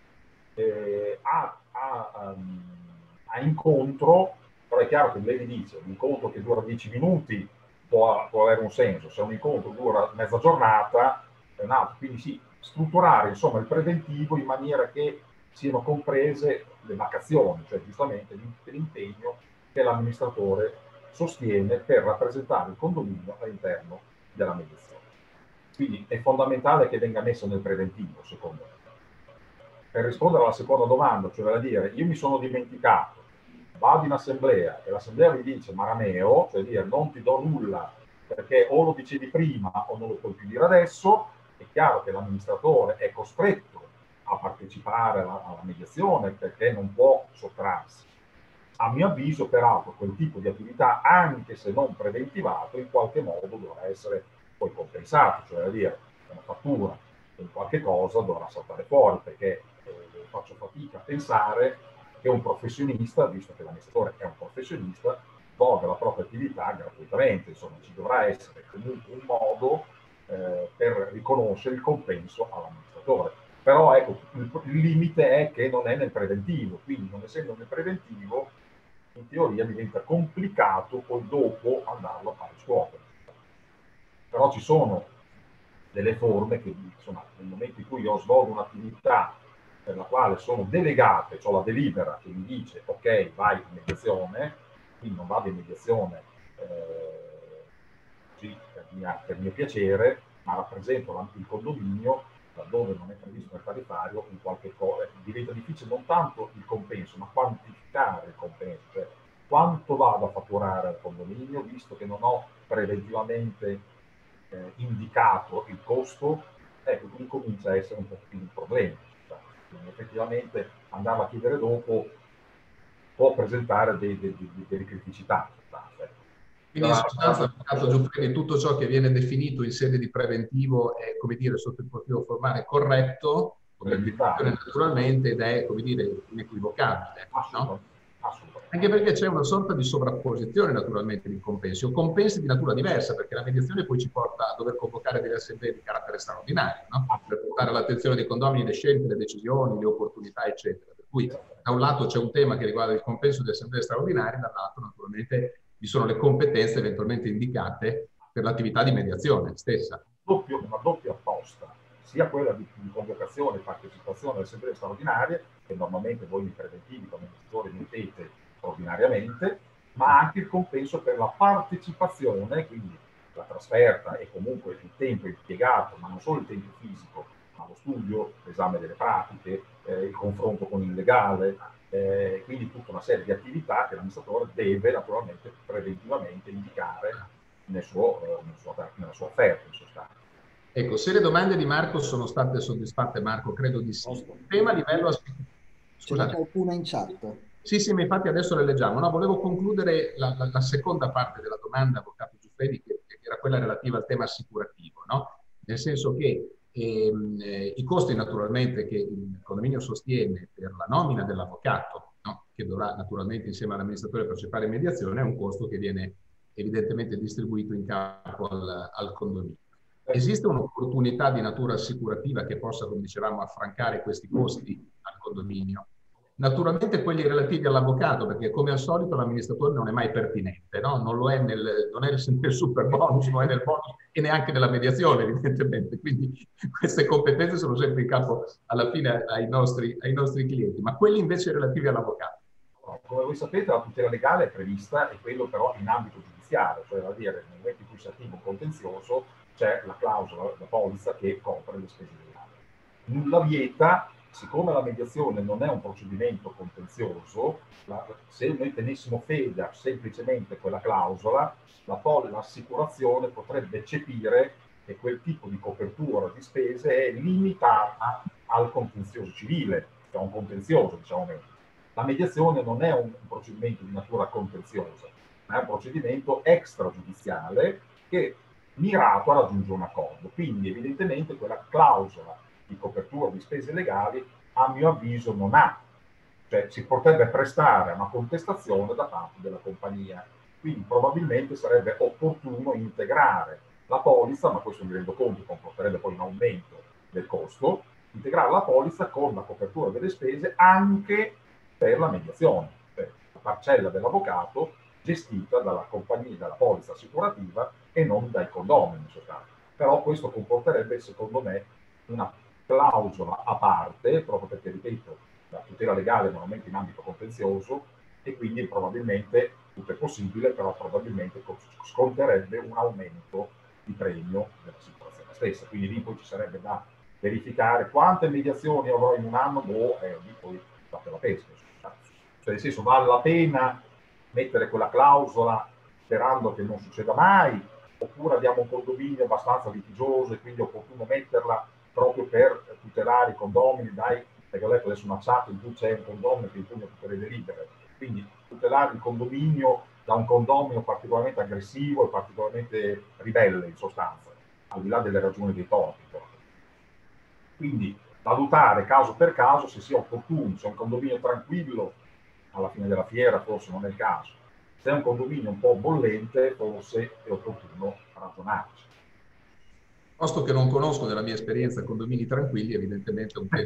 A incontro, però è chiaro che lei dice un incontro che dura 10 minuti può avere un senso, se un incontro dura mezza giornata è un altro, quindi sì, strutturare insomma il preventivo in maniera che siano comprese le vacazioni, cioè giustamente l'impegno che l'amministratore sostiene per rappresentare il condominio all'interno della mediazione. Quindi è fondamentale che venga messo nel preventivo, secondo me. Per rispondere alla seconda domanda, cioè da dire, io mi sono dimenticato, vado in assemblea e l'assemblea mi dice marameo, cioè dire non ti do nulla perché o lo dicevi prima o non lo puoi più dire adesso, è chiaro che l'amministratore è costretto a partecipare alla mediazione perché non può sottrarsi. A mio avviso, peraltro, quel tipo di attività, anche se non preventivato, in qualche modo dovrà essere poi compensato, cioè da dire una fattura in qualche cosa dovrà saltare fuori, perché faccio fatica a pensare che un professionista, visto che l'amministratore è un professionista, svolga la propria attività gratuitamente, insomma ci dovrà essere comunque un modo per riconoscere il compenso all'amministratore. Però ecco, il limite è che non è nel preventivo, quindi non essendo nel preventivo, in teoria diventa complicato poi dopo andarlo a fare scuola. Però ci sono delle forme che, insomma, nel momento in io svolgo un'attività per la quale sono delegate, cioè la delibera che mi dice ok, vai in mediazione, quindi non vado in mediazione così per mio piacere, ma rappresento il condominio, laddove non è previsto nel tariffario, in qualche cosa diventa difficile non tanto il compenso, ma quantificare il compenso, cioè quanto vado a fatturare al condominio, visto che non ho preventivamente indicato il costo, ecco, qui comincia a essere un po' più un problema. Quindi effettivamente andarla a chiedere dopo può presentare delle criticità. Quindi in sostanza, avvocato Giuffredi, tutto ciò che viene definito in sede di preventivo è, come dire, sotto il profilo formale corretto, naturalmente, ed è, come dire, inequivocabile. No? Anche perché c'è una sorta di sovrapposizione naturalmente di compensi, o compensi di natura diversa, perché la mediazione poi ci porta a dover convocare delle assemblee di carattere straordinario, no? Per portare all'attenzione dei condomini le scelte, le decisioni, le opportunità, eccetera. Per cui da un lato c'è un tema che riguarda il compenso delle assemblee straordinarie, dall'altro naturalmente vi sono le competenze eventualmente indicate per l'attività di mediazione stessa. Una doppia apposta, sia quella di convocazione e partecipazione alle assemblee straordinarie, che normalmente voi in preventivi come amministratori mettete ordinariamente, ma anche il compenso per la partecipazione, quindi la trasferta e comunque il tempo impiegato, ma non solo il tempo fisico, ma lo studio, l'esame delle pratiche, il confronto con il legale, quindi tutta una serie di attività che l'amministratore deve naturalmente preventivamente indicare nella sua offerta in sostanza. Ecco, se le domande di Marco sono state soddisfatte, Marco, credo di sì. Il tema a livello... C'è qualcuno in chat? Sì, ma infatti adesso le leggiamo. No, volevo concludere la seconda parte della domanda, avvocato Giuffredi, che era quella relativa al tema assicurativo, no? Nel senso che i costi naturalmente che il condominio sostiene per la nomina dell'avvocato, no? Che dovrà naturalmente insieme all'amministratore partecipare in mediazione, è un costo che viene evidentemente distribuito in capo al condominio. Esiste un'opportunità di natura assicurativa che possa, come dicevamo, affrancare questi costi al condominio? Naturalmente quelli relativi all'avvocato, perché come al solito l'amministratore non è mai pertinente, no? Non lo è non è nel super bonus, non è nel bonus e neanche nella mediazione, evidentemente. Quindi queste competenze sono sempre in capo alla fine ai nostri clienti, ma quelli invece relativi all'avvocato. Come voi sapete, la tutela legale è prevista, e quello però in ambito giudiziario, cioè da dire nel momento in cui si attiva un contenzioso c'è la clausola, la polizza che copre le spese legali. Nulla vieta, siccome la mediazione non è un procedimento contenzioso, se noi tenessimo fede a semplicemente quella clausola, l'assicurazione potrebbe eccepire che quel tipo di copertura di spese è limitata al contenzioso civile, che è un contenzioso, diciamo meglio. La mediazione non è un procedimento di natura contenziosa, ma è un procedimento extragiudiziale che mirato a raggiungere un accordo. Quindi evidentemente quella clausola di copertura di spese legali a mio avviso non ha, cioè si potrebbe prestare a una contestazione da parte della compagnia Quindi probabilmente sarebbe opportuno integrare la polizza, ma questo mi rendo conto comporterebbe poi un aumento del costo, integrare la polizza con la copertura delle spese anche per la mediazione, cioè la parcella dell'avvocato gestita dalla compagnia, dalla polizza assicurativa e non dai condomini in sostanza. Però questo comporterebbe, secondo me, una clausola a parte, proprio perché, ripeto, la tutela legale è normalmente in ambito contenzioso e quindi probabilmente, tutto è possibile, però probabilmente sconterebbe un aumento di premio dell'assicurazione stessa. Quindi lì poi ci sarebbe da verificare quante mediazioni avrò in un anno, lì poi fate la pesca. Cioè, nel senso, vale la pena mettere quella clausola sperando che non succeda mai, oppure abbiamo un condominio abbastanza litigioso e quindi è opportuno metterla proprio per tutelare i condomini, perché ho letto adesso una chat in cui c'è un condominio che impugna tutte le delibere, quindi tutelare il condominio da un condominio particolarmente aggressivo e particolarmente ribelle in sostanza, al di là delle ragioni dei torti. Quindi valutare caso per caso se sia opportuno, se è un condominio tranquillo alla fine della fiera forse non è il caso, se è un condominio un po' bollente forse è opportuno ragionarci. Posto che non conosco nella mia esperienza condomini tranquilli, evidentemente un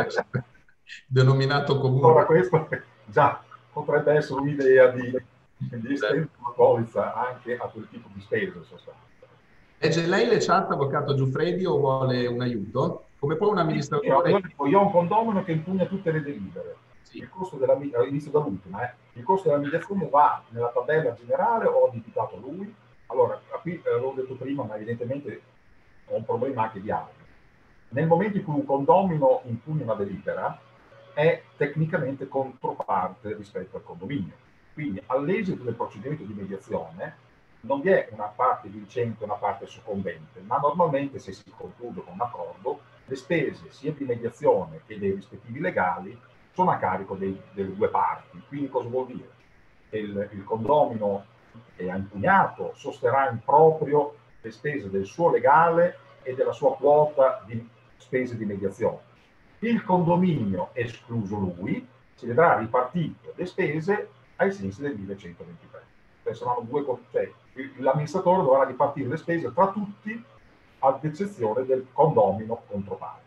denominato comune. Ora questo già potrebbe essere un'idea di estendere la polizza anche a quel tipo di spese in sostanza. Legge lei le chat, avvocato Giuffredi, o vuole un aiuto? Come può un amministratore... Io ho un condomino che impugna tutte le delibere. Sì. Il costo inizio dall'ultima, il costo della mediazione va nella tabella generale o addebitato a lui. Allora, qui l'avevo detto prima, ma evidentemente ho un problema anche di altri. Nel momento in cui un condomino impugna una delibera, è tecnicamente controparte rispetto al condominio. Quindi all'esito del procedimento di mediazione non vi è una parte vincente e una parte soccombente, ma normalmente se si conclude con un accordo, le spese sia di mediazione che dei rispettivi legali sono a carico delle due parti. Quindi cosa vuol dire? Che il condomino che ha impugnato sosterrà in proprio le spese del suo legale e della sua quota di spese di mediazione. Il condominio, escluso lui, si vedrà ripartito le spese ai sensi del 1123. Saranno l'amministratore dovrà ripartire le spese tra tutti, ad eccezione del condomino controparte.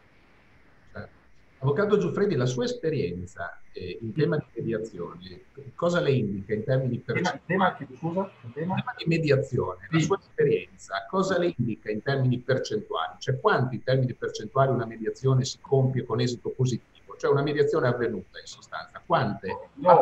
Avvocato Giuffredi, la sua esperienza in tema di mediazione, cosa le indica in termini percentuali? In tema di mediazione, la sua esperienza, cosa le indica in termini percentuali? Cioè quanto in termini percentuali una mediazione si compie con esito positivo? Cioè una mediazione avvenuta in sostanza, quante?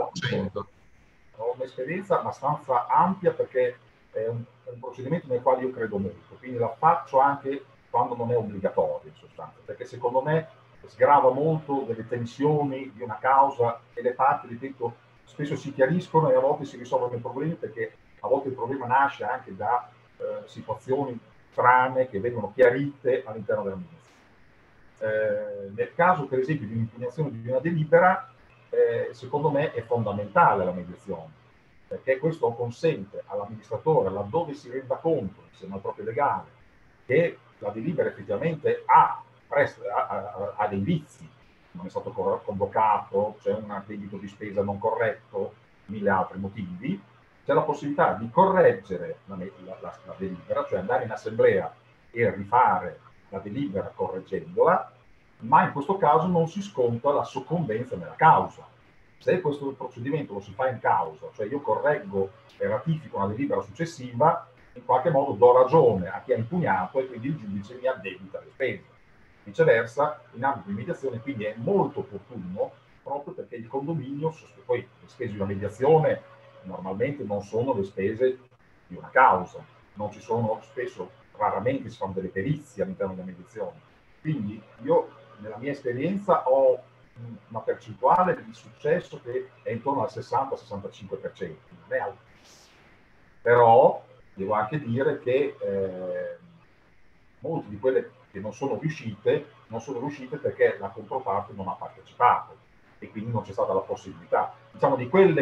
Ho un'esperienza abbastanza ampia perché è un procedimento nel quale io credo molto, quindi la faccio anche quando non è obbligatorio in sostanza, perché secondo me sgrava molto delle tensioni di una causa e le parti, ripeto, spesso si chiariscono e a volte si risolvono i problemi, perché a volte il problema nasce anche da situazioni strane che vengono chiarite all'interno della mediazione. Nel caso per esempio di un'impugnazione di una delibera, secondo me è fondamentale la mediazione, perché questo consente all'amministratore, laddove si renda conto, insieme al proprio legale, che la delibera effettivamente ha dei vizi, non è stato convocato, c'è un debito di spesa non corretto, mille altri motivi, c'è la possibilità di correggere la delibera, cioè andare in assemblea e rifare la delibera correggendola, ma in questo caso non si sconta la soccombenza nella causa. Se questo procedimento lo si fa in causa, cioè io correggo e ratifico una delibera successiva, in qualche modo do ragione a chi ha impugnato e quindi il giudice mi addebita le spese. Viceversa, in ambito di mediazione, quindi è molto opportuno, proprio perché il condominio, poi le spese di una mediazione normalmente non sono le spese di una causa, non ci sono spesso, raramente si fanno delle perizie all'interno della mediazione. Quindi io, nella mia esperienza, ho una percentuale di successo che è intorno al 60-65%, non è altissimo. Però devo anche dire che molte di quelle che non sono riuscite perché la controparte non ha partecipato e quindi non c'è stata la possibilità. Diciamo di quelle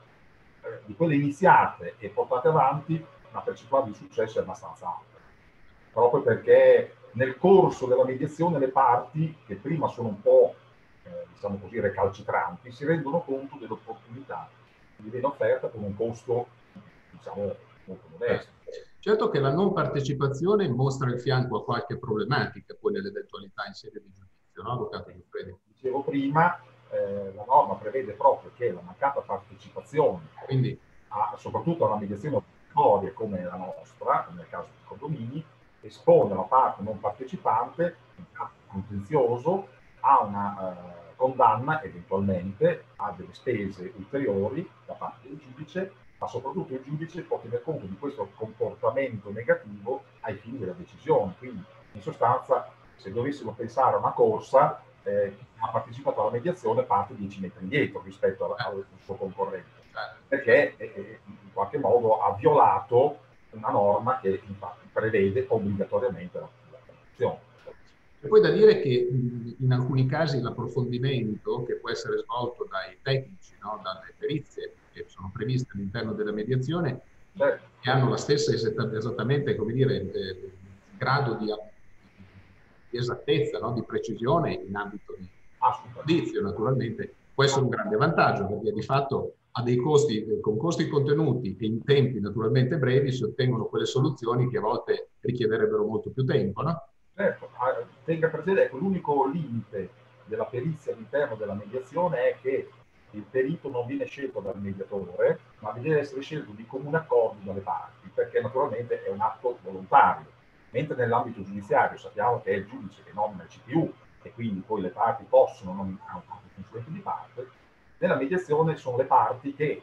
iniziate e portate avanti, una percentuale di successo è abbastanza alta, proprio perché nel corso della mediazione le parti, che prima sono un po' diciamo così recalcitranti, si rendono conto dell'opportunità che viene offerta con un costo diciamo, molto modesti. Certo che la non partecipazione mostra il fianco a qualche problematica poi nell'eventualità in sede di giudizio, no, avvocato Giuffredi? Dicevo prima, la norma prevede proprio che la mancata partecipazione, quindi, soprattutto a una mediazione obbligatoria come la nostra, nel caso dei condomini, espone la parte non partecipante, in caso contenzioso, a una condanna eventualmente a delle spese ulteriori da parte del giudice, ma soprattutto il giudice può tener conto di questo comportamento negativo ai fini della decisione. Quindi, in sostanza, se dovessimo pensare a una corsa, chi ha partecipato alla mediazione parte 10 metri indietro rispetto al suo concorrente, perché in qualche modo ha violato una norma che infatti prevede obbligatoriamente la mediazione. C'è poi da dire che in alcuni casi l'approfondimento che può essere svolto dai tecnici, no, dalle perizie che sono previste all'interno della mediazione, che hanno la stessa esattamente, come dire, grado di esattezza, no, di precisione in ambito di giudizio, naturalmente, può essere un grande vantaggio, perché di fatto a dei costi, con costi contenuti e in tempi naturalmente brevi, si ottengono quelle soluzioni che a volte richiederebbero molto più tempo, no? Certo, tenga presente che l'unico limite della perizia all'interno della mediazione è che il perito non viene scelto dal mediatore, ma deve essere scelto di comune accordo dalle parti, perché naturalmente è un atto volontario. Mentre nell'ambito giudiziario sappiamo che è il giudice che nomina il CPU e quindi poi le parti possono nominare un consulente di parte, nella mediazione sono le parti che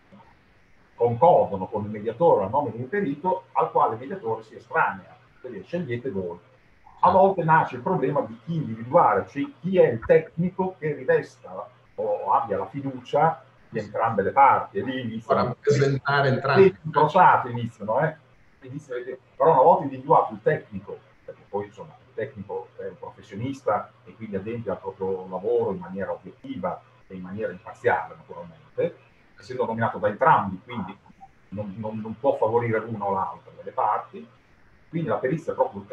concordano con il mediatore la nomina di un perito al quale il mediatore si estranea, quindi scegliete voi. A volte nasce il problema di chi individuare, cioè chi è il tecnico che rivesta o abbia la fiducia di entrambe le parti, e lì iniziano a presentare entrambi. Iniziano, però una volta individuato il tecnico, perché poi insomma il tecnico è un professionista e quindi adempie al proprio lavoro in maniera obiettiva e in maniera imparziale naturalmente, essendo nominato da entrambi, quindi non può favorire l'una o l'altra delle parti, quindi la perizia è proprio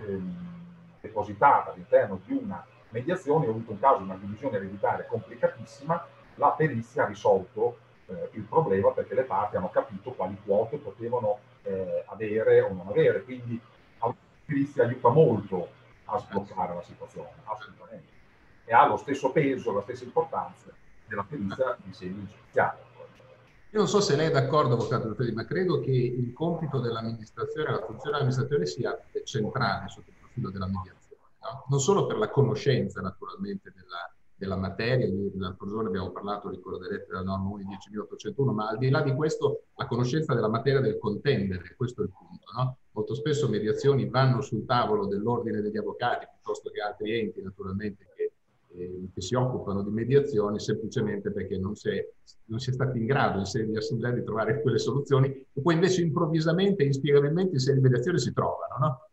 depositata all'interno di una mediazione. Ho avuto un caso di una divisione ereditaria complicatissima, la perizia ha risolto il problema perché le parti hanno capito quali quote potevano avere o non avere, quindi la perizia aiuta molto a sbloccare la situazione, assolutamente, e ha lo stesso peso, la stessa importanza della perizia in sede giudiziaria. Io non so se lei è d'accordo, avvocato Giuffredi, ma credo che il compito dell'amministrazione, la funzione dell'amministrazione sia centrale sotto il profilo della mediazione, no? Non solo per la conoscenza naturalmente della materia, l'altro giorno abbiamo parlato, ricorderete, della norma 1.10.801, ma al di là di questo la conoscenza della materia del contendere, questo è il punto, no? Molto spesso mediazioni vanno sul tavolo dell'ordine degli avvocati piuttosto che altri enti naturalmente che si occupano di mediazione semplicemente perché non si è stati in grado in sede di assemblea di trovare quelle soluzioni e poi invece improvvisamente, inspiegabilmente in sede di mediazione si trovano, no?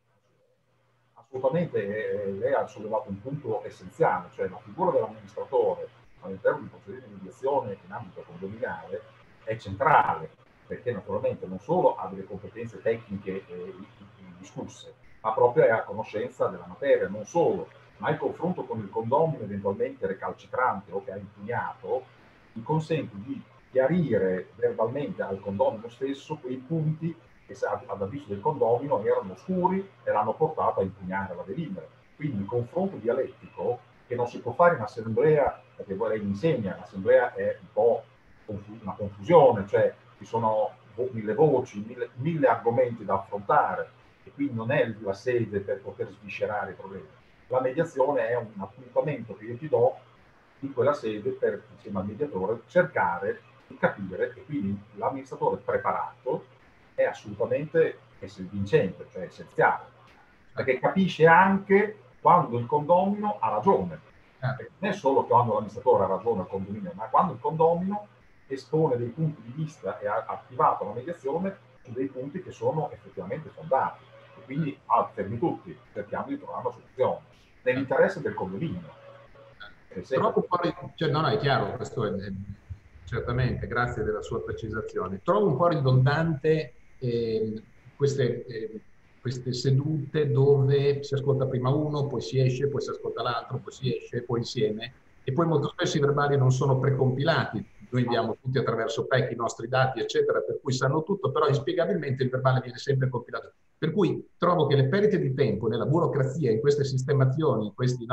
Assolutamente, lei ha sollevato un punto essenziale, cioè la figura dell'amministratore all'interno di procedimenti di mediazione in ambito condominiale è centrale, perché naturalmente non solo ha delle competenze tecniche discusse, ma proprio è a conoscenza della materia, non solo, ma il confronto con il condomino eventualmente recalcitrante o che ha impugnato gli consente di chiarire verbalmente al condomino stesso quei punti che ad avviso del condomino erano oscuri e l'hanno portato a impugnare la delibera. Quindi il confronto dialettico, che non si può fare in assemblea, perché lei insegna, l'assemblea è un po' una confusione, cioè ci sono 1000 voci, 1000 argomenti da affrontare e quindi non è la sede per poter sviscerare i problemi. La mediazione è un appuntamento che io ti do in quella sede per, insieme al mediatore, cercare di capire, e quindi l'amministratore preparato è assolutamente vincente, cioè essenziale, perché capisce anche quando il condomino ha ragione. Non è solo quando l'amministratore ha ragione al condominio, ma quando il condomino espone dei punti di vista e ha attivato la mediazione su dei punti che sono effettivamente fondati. E quindi, fermi tutti, cerchiamo di trovare una soluzione nell'interesse del condominio. Però poi, cioè, no, è chiaro, questo è certamente, grazie della sua precisazione. Trovo un po' ridondante queste sedute dove si ascolta prima uno, poi si esce, poi si ascolta l'altro, poi si esce, poi insieme, e poi molto spesso i verbali non sono precompilati noi inviamo tutti attraverso PEC i nostri dati, eccetera, per cui sanno tutto, però inspiegabilmente il verbale viene sempre compilato. Per cui trovo che le perdite di tempo nella burocrazia, in queste sistemazioni, in questi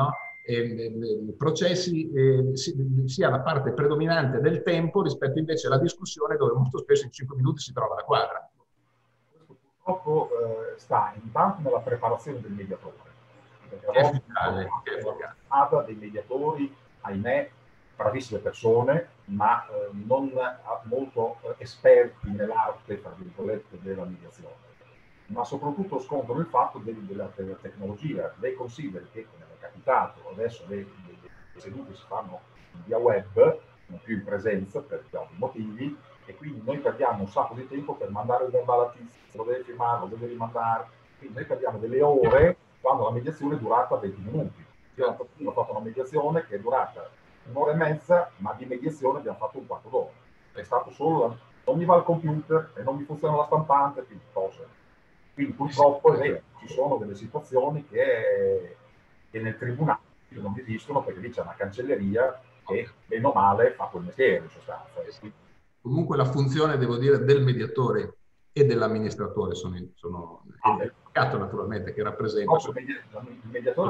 processi, sia la parte predominante del tempo rispetto invece alla discussione, dove molto spesso in 5 minuti si trova la quadra. Purtroppo sta intanto nella preparazione del mediatore. Perché a volte è dei mediatori, ahimè, bravissime persone, ma non molto esperti nell'arte, tra virgolette, della mediazione. Ma soprattutto scontano il fatto della tecnologia. Lei consideri che, come è capitato, adesso le sedute si fanno via web, non più in presenza per ovvi motivi, e quindi noi perdiamo un sacco di tempo per mandare il verbale a tizio, lo deve firmare, lo deve rimandare, quindi noi perdiamo delle ore quando la mediazione è durata 20 minuti. Io ho fatto una mediazione che è durata un'ora e mezza, ma di mediazione abbiamo fatto un quarto d'ora. È stato solo, non mi va il computer e non mi funziona la stampante, quindi cose. Quindi purtroppo è vero, ci sono delle situazioni che nel tribunale non esistono, perché lì c'è una cancelleria che bene o male fa quel mestiere in sostanza. Comunque la funzione, devo dire, del mediatore e dell'amministratore sono il mercato naturalmente che rappresenta. Il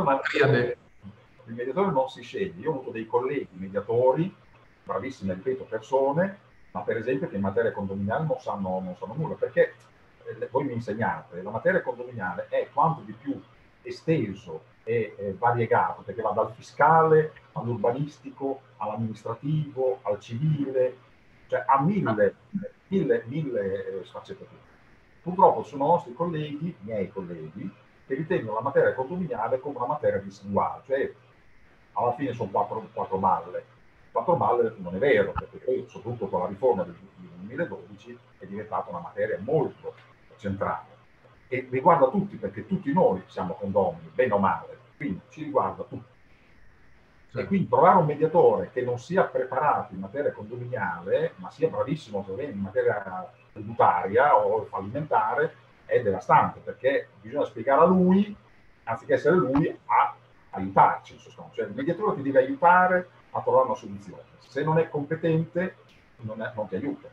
mediatore non si sceglie. Io ho avuto dei colleghi mediatori, bravissime, ripeto, persone, ma per esempio che in materia condominiale non sanno nulla, perché voi mi insegnate, la materia condominiale è quanto di più esteso e variegato, perché va dal fiscale all'urbanistico, all'amministrativo, al civile, cioè ha mille sfaccettature. Purtroppo sono nostri colleghi, miei colleghi, che ritengono la materia condominiale come una materia residuale, cioè alla fine sono quattro balle. 4 balle non è vero, perché poi soprattutto con la riforma del 2012 è diventata una materia molto centrale e riguarda tutti, perché tutti noi siamo condomini, bene o male, quindi ci riguarda tutti. E quindi trovare un mediatore che non sia preparato in materia condominiale, ma sia bravissimo in materia tributaria o fallimentare, è devastante, perché bisogna spiegare a lui, anziché essere lui, a aiutarci in sostanza. Cioè il mediatore ti deve aiutare a trovare una soluzione. Se non è competente, non ti aiuta.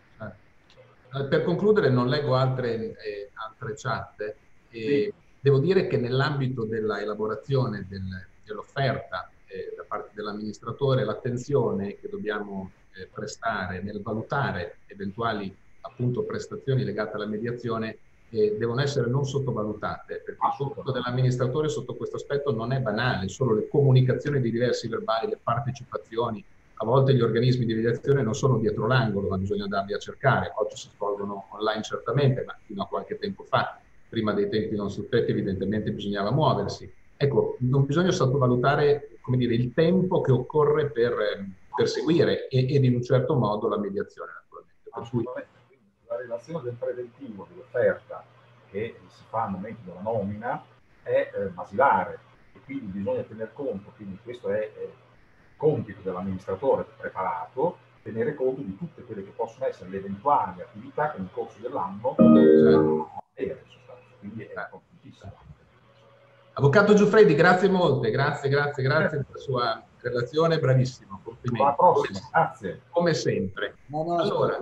Per concludere, non leggo altre chat. Sì. Devo dire che nell'ambito della elaborazione dell'offerta da parte dell'amministratore, l'attenzione che dobbiamo prestare nel valutare eventuali appunto prestazioni legate alla mediazione devono essere non sottovalutate, perché il compito dell'amministratore sotto questo aspetto non è banale, solo le comunicazioni di diversi verbali, le partecipazioni. A volte gli organismi di mediazione non sono dietro l'angolo, ma bisogna andarli a cercare. Oggi si svolgono online certamente, ma fino a qualche tempo fa, prima dei tempi non sospetti, evidentemente bisognava muoversi. Ecco, non bisogna sottovalutare, come dire, il tempo che occorre per seguire ed in un certo modo la mediazione, naturalmente. Per cui la relazione del preventivo dell'offerta che si fa al momento della nomina è basilare e quindi bisogna tener conto, quindi questo è compito dell'amministratore preparato, tenere conto di tutte quelle che possono essere le eventuali attività che nel corso dell'anno avere, quindi è compitissimo. Avvocato Giuffredi, grazie molte, grazie per la sua relazione, bravissimo, complimenti. Alla prossima, grazie. Come sempre. Allora,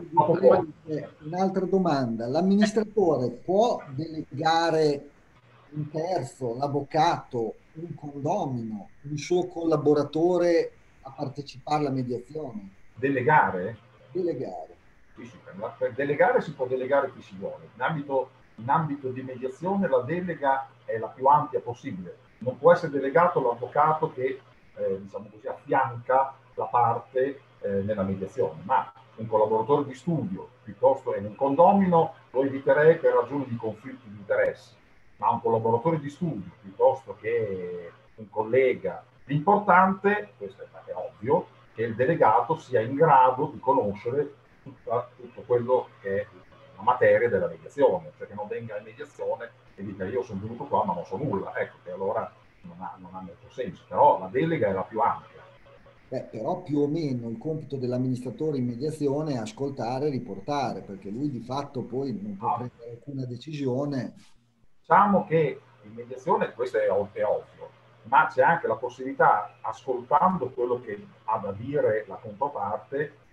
un'altra domanda, l'amministratore può delegare un terzo, l'avvocato, un condomino, un suo collaboratore a partecipare alla mediazione? Delegare? Delegare. Per delegare si può delegare chi si vuole. In ambito di mediazione la delega è la più ampia possibile. Non può essere delegato l'avvocato che diciamo così, affianca la parte nella mediazione, ma un collaboratore di studio piuttosto in un condomino lo eviterei per ragioni di conflitti di interessi, ma un collaboratore di studio piuttosto che un collega. L'importante, questo è ovvio, che il delegato sia in grado di conoscere tutto quello che è la materia della mediazione, cioè che non venga in mediazione e dica io sono venuto qua ma non so nulla, ecco che allora non ha molto senso, però la delega è la più ampia. Però più o meno il compito dell'amministratore in mediazione è ascoltare e riportare, perché lui di fatto poi non può prendere alcuna decisione. Diciamo che in mediazione questo è ovvio, ma c'è anche la possibilità, ascoltando quello che ha da dire la controparte,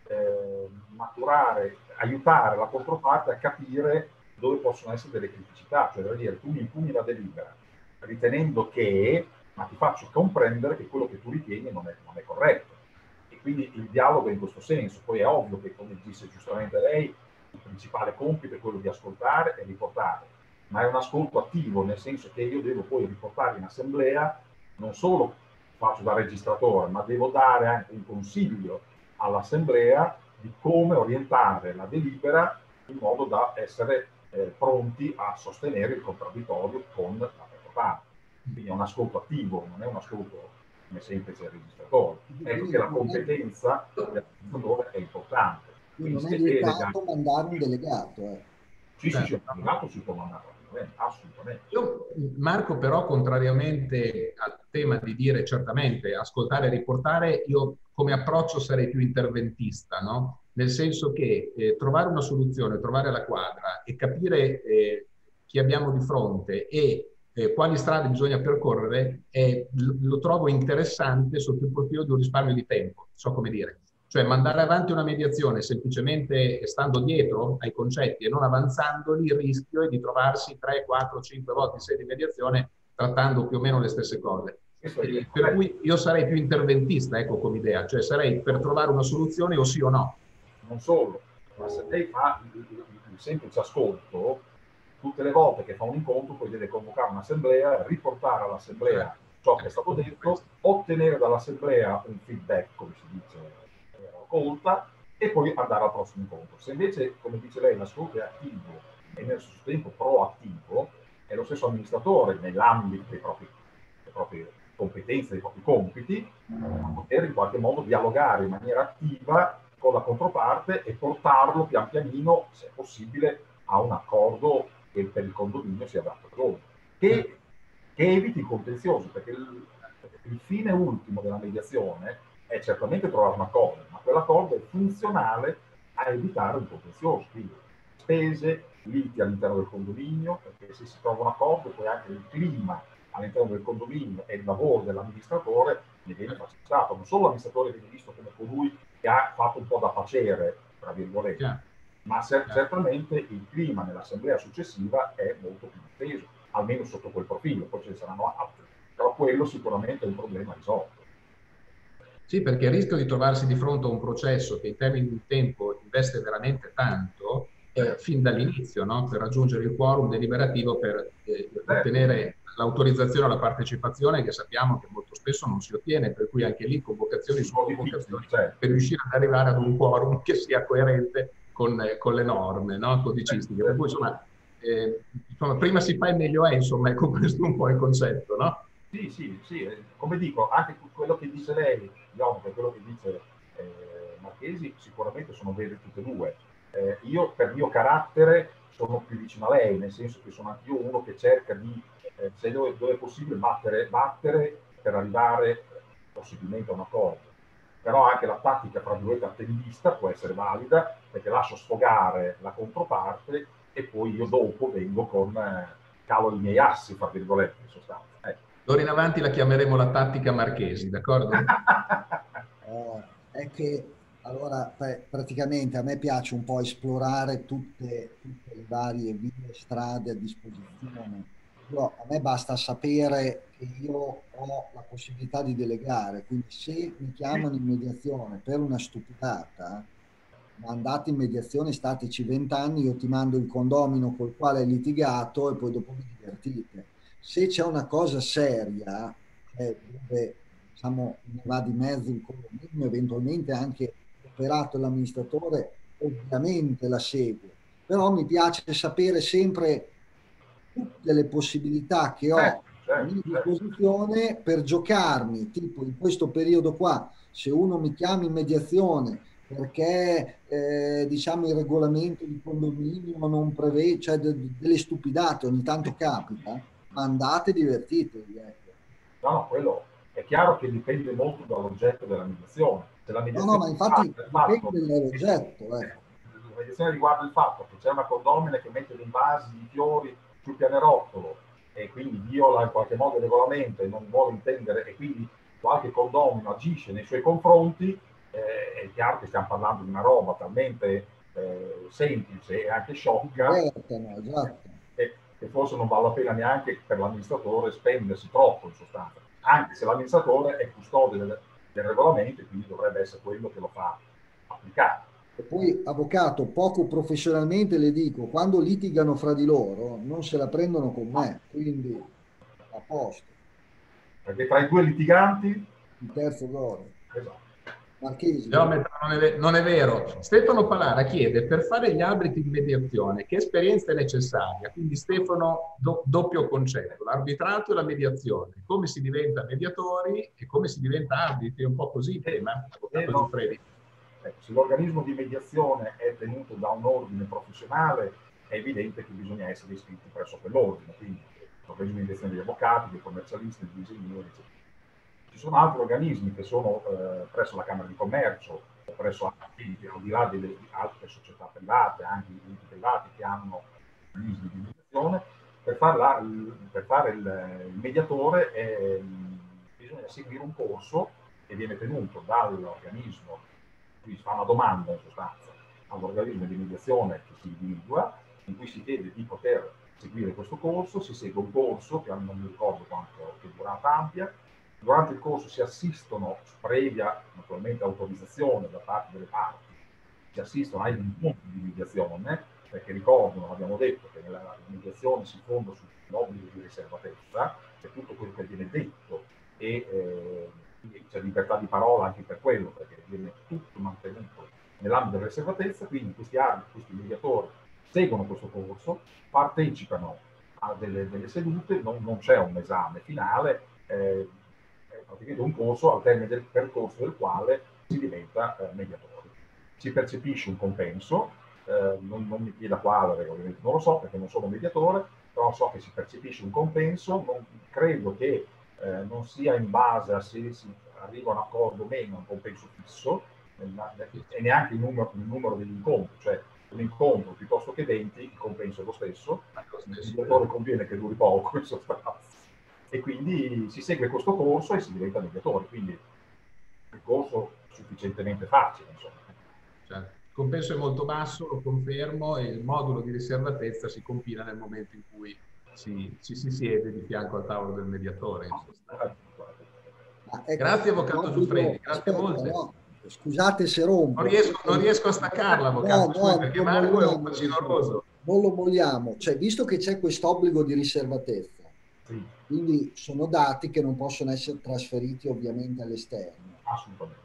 maturare, aiutare la controparte a capire dove possono essere delle criticità, cioè da dire tu mi impugni la delibera ritenendo che, ma ti faccio comprendere che quello che tu ritieni non è corretto. E quindi il dialogo è in questo senso. Poi è ovvio che, come disse giustamente lei, il principale compito è quello di ascoltare e riportare, ma è un ascolto attivo, nel senso che io devo poi riportare in assemblea, non solo faccio da registratore, ma devo dare anche un consiglio all'assemblea di come orientare la delibera in modo da essere pronti a sostenere il contraddittorio con la controparte. Quindi è un ascolto attivo, non è un ascolto come semplice il registratore. Ecco che la competenza del registratore è importante. Quindi non è vietato mandare un delegato. Sì, sì, un delegato si può mandare, assolutamente. Io, Marco, però, contrariamente al tema di dire certamente ascoltare e riportare, io come approccio sarei più interventista, no? Nel senso che trovare una soluzione, trovare la quadra e capire chi abbiamo di fronte e quali strade bisogna percorrere, lo trovo interessante sotto il profilo di un risparmio di tempo, so come dire. Cioè mandare avanti una mediazione semplicemente stando dietro ai concetti e non avanzandoli, il rischio è di trovarsi 3, 4, 5 volte in sede di mediazione trattando più o meno le stesse cose. Per cui io sarei più interventista, ecco, come idea, cioè sarei per trovare una soluzione o sì o no. Non solo, ma se lei fa il semplice ascolto, tutte le volte che fa un incontro poi deve convocare un'assemblea, riportare all'assemblea ciò che è stato detto, ottenere dall'assemblea un feedback, come si dice, raccolta, e poi andare al prossimo incontro. Se invece, come dice lei, l'ascolto è attivo e nello stesso tempo proattivo, è lo stesso amministratore nell'ambito delle proprie competenze, dei propri compiti, a poter in qualche modo dialogare in maniera attiva con la controparte e portarlo pian pianino, se è possibile, a un accordo che per il condominio sia adatto a loro, che eviti il contenzioso, perché il fine ultimo della mediazione è certamente trovare un accordo, ma quell'accordo è funzionale a evitare un contenzioso, quindi spese, liti all'interno del condominio, perché se si trova un accordo poi anche il clima all'interno del condominio e il lavoro dell'amministratore ne viene facilitato. Non solo l'amministratore viene visto come colui che ha fatto un po' da pacere, tra virgolette, ma certamente il clima nell'assemblea successiva è molto più difeso, almeno sotto quel profilo, poi ce ne saranno altri, però quello sicuramente è un problema risolto. Sì, perché il rischio di trovarsi di fronte a un processo che in termini di tempo investe veramente tanto fin dall'inizio, no? Per raggiungere il quorum deliberativo per ottenere l'autorizzazione alla partecipazione, che sappiamo che molto spesso non si ottiene, per cui anche lì convocazioni su convocazioni per riuscire ad arrivare ad un quorum che sia coerente con le norme, no? Codicistiche. Per cui insomma, prima si fa e meglio è, insomma, ecco, questo è un po' il concetto, no? Sì, come dico, anche quello che dice lei, e quello che dice Marchesi, sicuramente sono veri tutte e due. Io per mio carattere sono più vicino a lei, nel senso che sono anche io uno che cerca di, se dove è possibile, battere per arrivare possibilmente a un accordo. Però anche la tattica, fra virgolette, attivista può essere valida, perché lascio sfogare la controparte e poi io dopo vengo con calo i miei assi, fra virgolette, in sostanza. D'ora in avanti la chiameremo la tattica Marchesi, d'accordo? È che allora praticamente a me piace un po' esplorare tutte le varie vie, strade a disposizione. A me basta sapere che io ho la possibilità di delegare, quindi se mi chiamano in mediazione per una stupidata, ma andate in mediazione, stateci 20 anni, io ti mando il condomino col quale hai litigato e poi dopo vi divertite. Se c'è una cosa seria, dove diciamo ne va di mezzo il condominio, eventualmente anche operato l'amministratore, ovviamente la seguo, però mi piace sapere sempre tutte le possibilità che ho a mia disposizione per giocarmi, tipo in questo periodo qua, se uno mi chiama in mediazione perché diciamo il regolamento di condominio non prevede, cioè delle stupidate ogni tanto capita, andate divertitevi. No, quello è chiaro che dipende molto dall'oggetto della mediazione. Se la mediazione no, ma infatti dipende dall'oggetto. La mediazione riguarda il fatto che c'è una condomina che mette dei vasi di fiori sul pianerottolo e quindi viola in qualche modo il regolamento e non vuole intendere, e quindi qualche condomino agisce nei suoi confronti, è chiaro che stiamo parlando di una roba talmente semplice e anche sciocca, esatto. che forse non vale la pena neanche per l'amministratore spendersi troppo in sostanza, anche se l'amministratore è custode del regolamento e quindi dovrebbe essere quello che lo fa applicare. E poi, avvocato, poco professionalmente le dico, quando litigano fra di loro non se la prendono con me, quindi a posto. Perché tra i due litiganti Il terzo d'oro. esatto. Marchesi. Non è vero. Stefano Palara chiede: per fare gli arbitri in mediazione, che esperienza è necessaria? Quindi Stefano, doppio concetto, l'arbitrato e la mediazione. Come si diventa mediatori e come si diventa arbitri? È un po' così il tema, avvocato Giuffredi. Se l'organismo di mediazione è tenuto da un ordine professionale, è evidente che bisogna essere iscritti presso quell'ordine, quindi l'organismo di mediazione degli avvocati, dei commercialisti, degli ingegneri, eccetera. Ci sono altri organismi che sono presso la Camera di Commercio, presso al di là delle altre società private, anche gli enti privati che hanno organismi di mediazione. Per fare il mediatore bisogna seguire un corso che viene tenuto dall'organismo, quindi si fa una domanda in sostanza all'organismo di mediazione che si individua, in cui si chiede di poter seguire questo corso, si segue un corso che non mi ricordo quanto, che durata ampia. Durante il corso si assistono, previa naturalmente autorizzazione da parte delle parti, si assistono ai incontri di mediazione, perché ricordo, abbiamo detto che nella mediazione si fonda sull'obbligo di riservatezza, che tutto quello che viene detto e c'è libertà di parola anche per quello, perché viene tutto mantenuto nell'ambito della riservatezza, quindi questi mediatori seguono questo corso, partecipano a delle sedute, non c'è un esame finale, è praticamente un corso al termine del percorso del quale si diventa mediatori. Si percepisce un compenso, non mi chieda quale, perché ovviamente non lo so perché non sono mediatore, però so che si percepisce un compenso, non credo che non sia in base a se si arriva a un accordo o meno, un compenso fisso, e neanche il numero degli incontri, cioè un incontro piuttosto che 20, il compenso è lo stesso, il mediatore conviene che duri poco in sostanza. E quindi si segue questo corso e si diventa mediatore, quindi il corso è sufficientemente facile, insomma. Certo. Il compenso è molto basso, lo confermo, e il modulo di riservatezza si compila nel momento in cui ci si siede di fianco al tavolo del mediatore. Ecco, grazie avvocato Giuffredi, grazie molte. No, scusate se rompo. Non riesco a staccarla, avvocato, perché Marco è un po' facinoroso. Non lo vogliamo, cioè, visto che c'è quest'obbligo di riservatezza, quindi sono dati che non possono essere trasferiti ovviamente all'esterno. Assolutamente.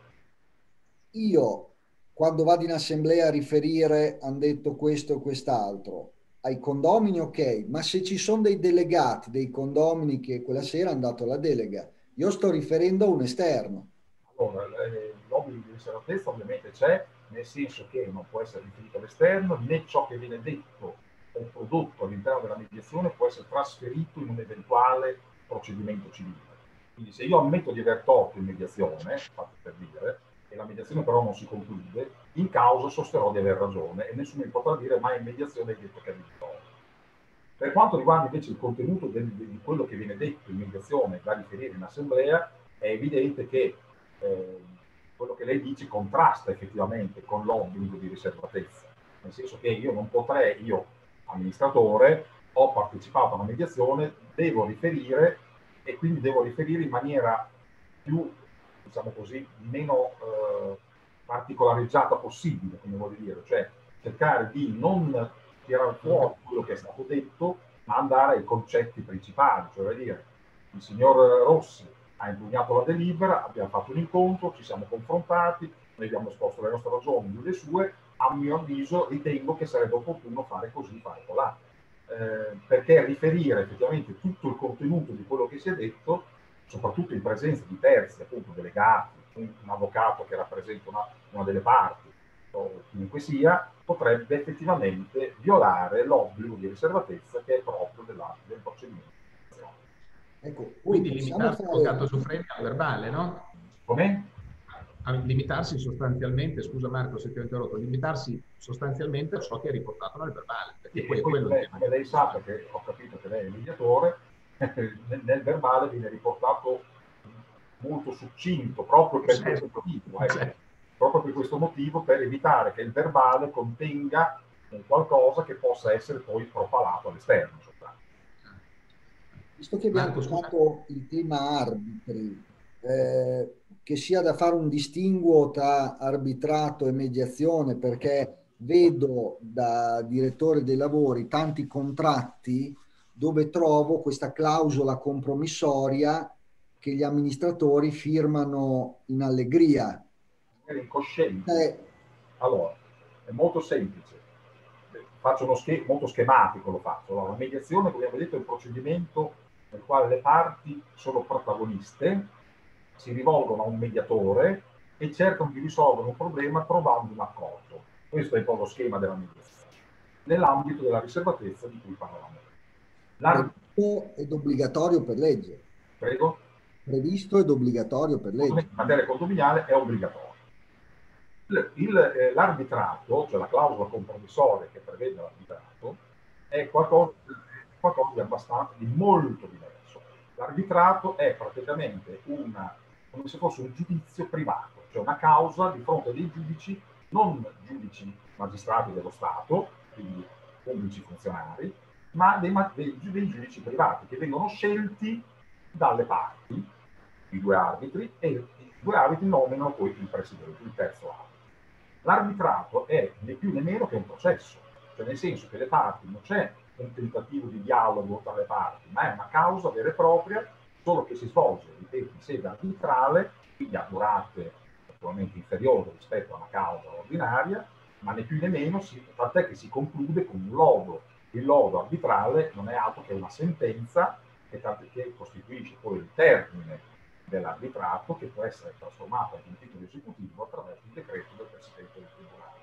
Io, quando vado in assemblea a riferire, hanno detto questo o quest'altro, ai condomini ok, ma se ci sono dei delegati dei condomini che quella sera hanno dato la delega, io sto riferendo a un esterno. Allora, l'obbligo di riservatezza ovviamente c'è, nel senso che non può essere riferito all'esterno, né ciò che viene detto o prodotto all'interno della mediazione può essere trasferito in un eventuale procedimento civile. Quindi se io ammetto di aver torto in mediazione, fatto per dire, e la mediazione però non si conclude, in causa sosterrò di aver ragione e nessuno mi potrà dire mai in mediazione hai detto che avevi torto. Per quanto riguarda invece il contenuto di quello che viene detto in mediazione da riferire in assemblea, è evidente che quello che lei dice contrasta effettivamente con l'obbligo di riservatezza, nel senso che io non potrei, io amministratore, ho partecipato a una mediazione, devo riferire e quindi devo riferire in maniera più, diciamo così, meno particolarizzata possibile, come vuol dire, cioè cercare di non tirare fuori quello che è stato detto, ma andare ai concetti principali, cioè dire, il signor Rossi ha impugnato la delibera, abbiamo fatto un incontro, ci siamo confrontati, noi abbiamo esposto le nostre ragioni, lui le sue, a mio avviso ritengo che sarebbe opportuno fare così, fare colà. Perché riferire effettivamente tutto il contenuto di quello che si è detto, soprattutto in presenza di terzi, appunto delegati, un avvocato che rappresenta una delle parti, o chiunque sia, potrebbe effettivamente violare l'obbligo di riservatezza che è proprio del procedimento. Ecco, quindi limitarsi avvocato Giuffredi al verbale, no? Come? A limitarsi sostanzialmente, scusa Marco se ti ho interrotto, limitarsi sostanzialmente a ciò che è riportato nel verbale. Perché poi quello come lei sa, perché ho capito che lei è mediatore, nel verbale viene riportato molto succinto, proprio per questo motivo. proprio per questo motivo, per evitare che il verbale contenga qualcosa che possa essere poi propalato all'esterno. Visto che abbiamo toccato il tema arbitri, che sia da fare un distinguo tra arbitrato e mediazione, perché vedo da direttore dei lavori tanti contratti dove trovo questa clausola compromissoria che gli amministratori firmano in allegria. Incosciente. Allora, è molto semplice. Faccio molto schematico, lo faccio. Allora, la mediazione, come abbiamo detto, è un procedimento nel quale le parti sono protagoniste, si rivolgono a un mediatore e cercano di risolvere un problema trovando un accordo. Questo è un po' lo schema della mediazione, nell'ambito della riservatezza di cui parlavamo. Previsto ed obbligatorio per legge. Prego? Previsto ed obbligatorio per legge. In materia condominiale è obbligatorio. L'arbitrato, cioè la clausola compromissoria che prevede l'arbitrato, è qualcosa di molto diverso. L'arbitrato è praticamente come se fosse un giudizio privato, cioè una causa di fronte a dei giudici, non giudici magistrati dello Stato, quindi pubblici funzionari, ma dei giudici privati che vengono scelti dalle parti, i due arbitri, e i due arbitri nominano poi il presidente, il terzo arbitro. L'arbitrato è né più né meno che un processo, cioè nel senso che le parti non c'è un tentativo di dialogo tra le parti, ma è una causa vera e propria, solo che si svolge, ripeto, in sede arbitrale, quindi a durate naturalmente inferiori rispetto a una causa ordinaria, ma né più né meno, tant'è che si conclude con un lodo. Il lodo arbitrale non è altro che una sentenza che costituisce poi il termine dell'arbitrato, che può essere trasformato in un titolo esecutivo attraverso il decreto del Presidente del Tribunale.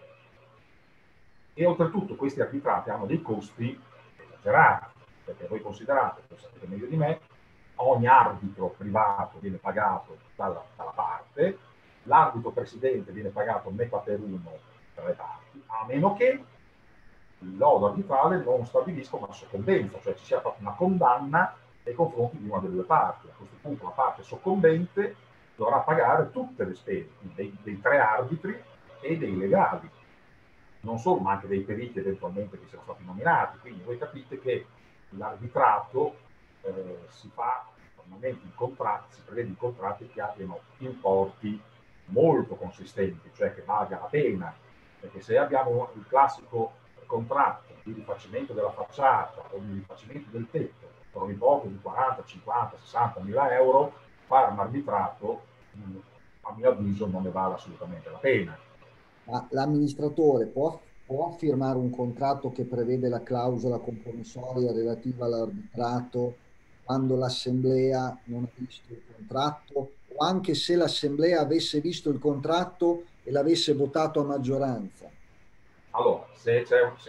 E oltretutto questi arbitrati hanno dei costi esagerati, perché voi considerate, lo sapete meglio di me, ogni arbitro privato viene pagato dalla parte, l'arbitro presidente viene pagato metà per uno tra le parti, a meno che il lodo arbitrale non stabilisca una soccombenza, cioè ci sia proprio una condanna nei confronti di una delle due parti. A questo punto la parte soccombente dovrà pagare tutte le spese dei tre arbitri e dei legali, non solo, ma anche dei periti eventualmente che siano stati nominati. Quindi voi capite che l'arbitrato si fa normalmente in contratti, si prevede in contratti che abbiano importi molto consistenti, cioè che valga la pena, perché se abbiamo il classico contratto di rifacimento della facciata o di rifacimento del tetto per un importo di 40, 50, 60 mila euro, fare un arbitrato a mio avviso non ne vale assolutamente la pena. Ma l'amministratore può firmare un contratto che prevede la clausola compromissoria relativa all'arbitrato quando l'assemblea non ha visto il contratto, o anche se l'assemblea avesse visto il contratto e l'avesse votato a maggioranza? Allora, se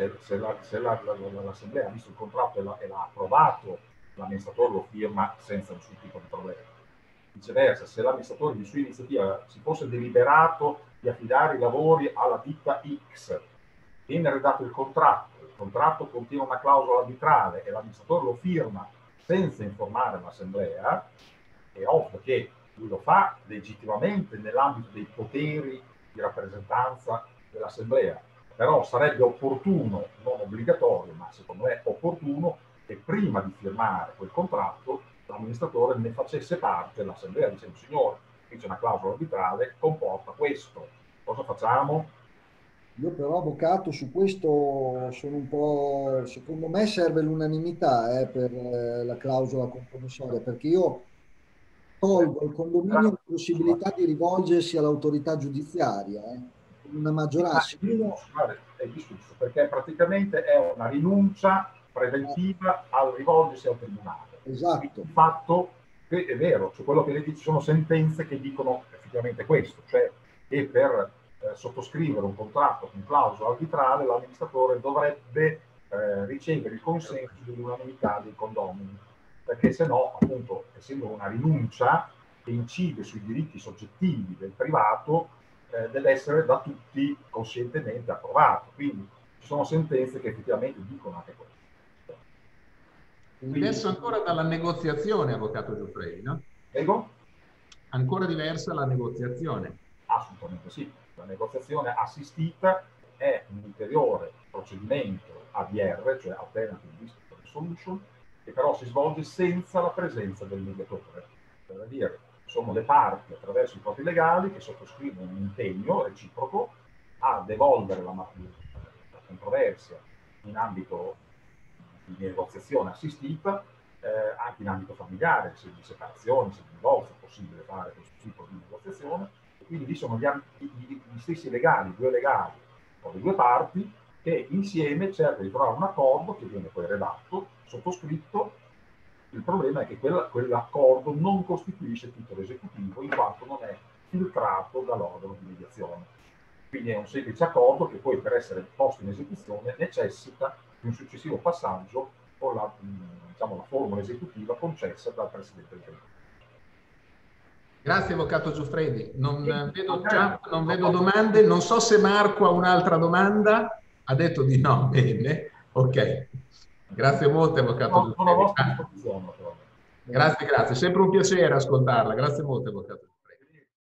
l'assemblea ha visto il contratto e l'ha approvato, l'amministratore lo firma senza nessun tipo di problema. Viceversa, se l'amministratore di sua iniziativa si fosse deliberato di affidare i lavori alla ditta X, viene redatto il contratto contiene una clausola arbitrale e l'amministratore lo firma senza informare l'assemblea, è ovvio che lui lo fa legittimamente nell'ambito dei poteri di rappresentanza dell'assemblea, però sarebbe opportuno, non obbligatorio, ma secondo me opportuno, che prima di firmare quel contratto l'amministratore ne facesse parte l'assemblea dicendo: signore, qui c'è una clausola arbitrale, comporta questo, cosa facciamo? Io però, avvocato, su questo sono un po', secondo me serve l'unanimità per la clausola compromissoria, perché io tolgo al condominio la possibilità di rivolgersi all'autorità giudiziaria, con una maggioranza. È discusso, perché praticamente è una rinuncia preventiva al rivolgersi al tribunale. Esatto. Il fatto che è vero, cioè quello che lei dice, ci sono sentenze che dicono effettivamente questo, cioè che per sottoscrivere un contratto con clausola arbitrale l'amministratore dovrebbe ricevere il consenso dell'unanimità dei condomini, perché se no, appunto, essendo una rinuncia che incide sui diritti soggettivi del privato, deve essere da tutti coscientemente approvato. Quindi ci sono sentenze che effettivamente dicono anche questo. Diverso ancora dalla negoziazione, avvocato Giuffredi, no? Prego? Ancora diversa la negoziazione. Assolutamente sì. La negoziazione assistita è un ulteriore procedimento ADR, cioè Alternative Dispute Resolution, che però si svolge senza la presenza del mediatore. Per dire, sono le parti attraverso i propri legali che sottoscrivono un impegno reciproco a devolvere la controversia in ambito di negoziazione assistita, anche in ambito familiare, se di separazione, se di divorzio è possibile fare questo tipo di negoziazione, e quindi lì sono gli stessi legali, due legali o le due parti che insieme cercano di trovare un accordo che viene poi redatto, sottoscritto. Il problema è che quell'accordo non costituisce titolo esecutivo in quanto non è filtrato dall'organo di mediazione. Quindi è un semplice accordo che poi per essere posto in esecuzione necessita di un successivo passaggio con la formula esecutiva concessa dal Presidente del Consiglio. Grazie Avvocato Giuffredi, non vedo domande, non so se Marco ha un'altra domanda, ha detto di no, bene, ok. Grazie molto Avvocato Giuffredi. Grazie, sempre un piacere ascoltarla, grazie molto Avvocato.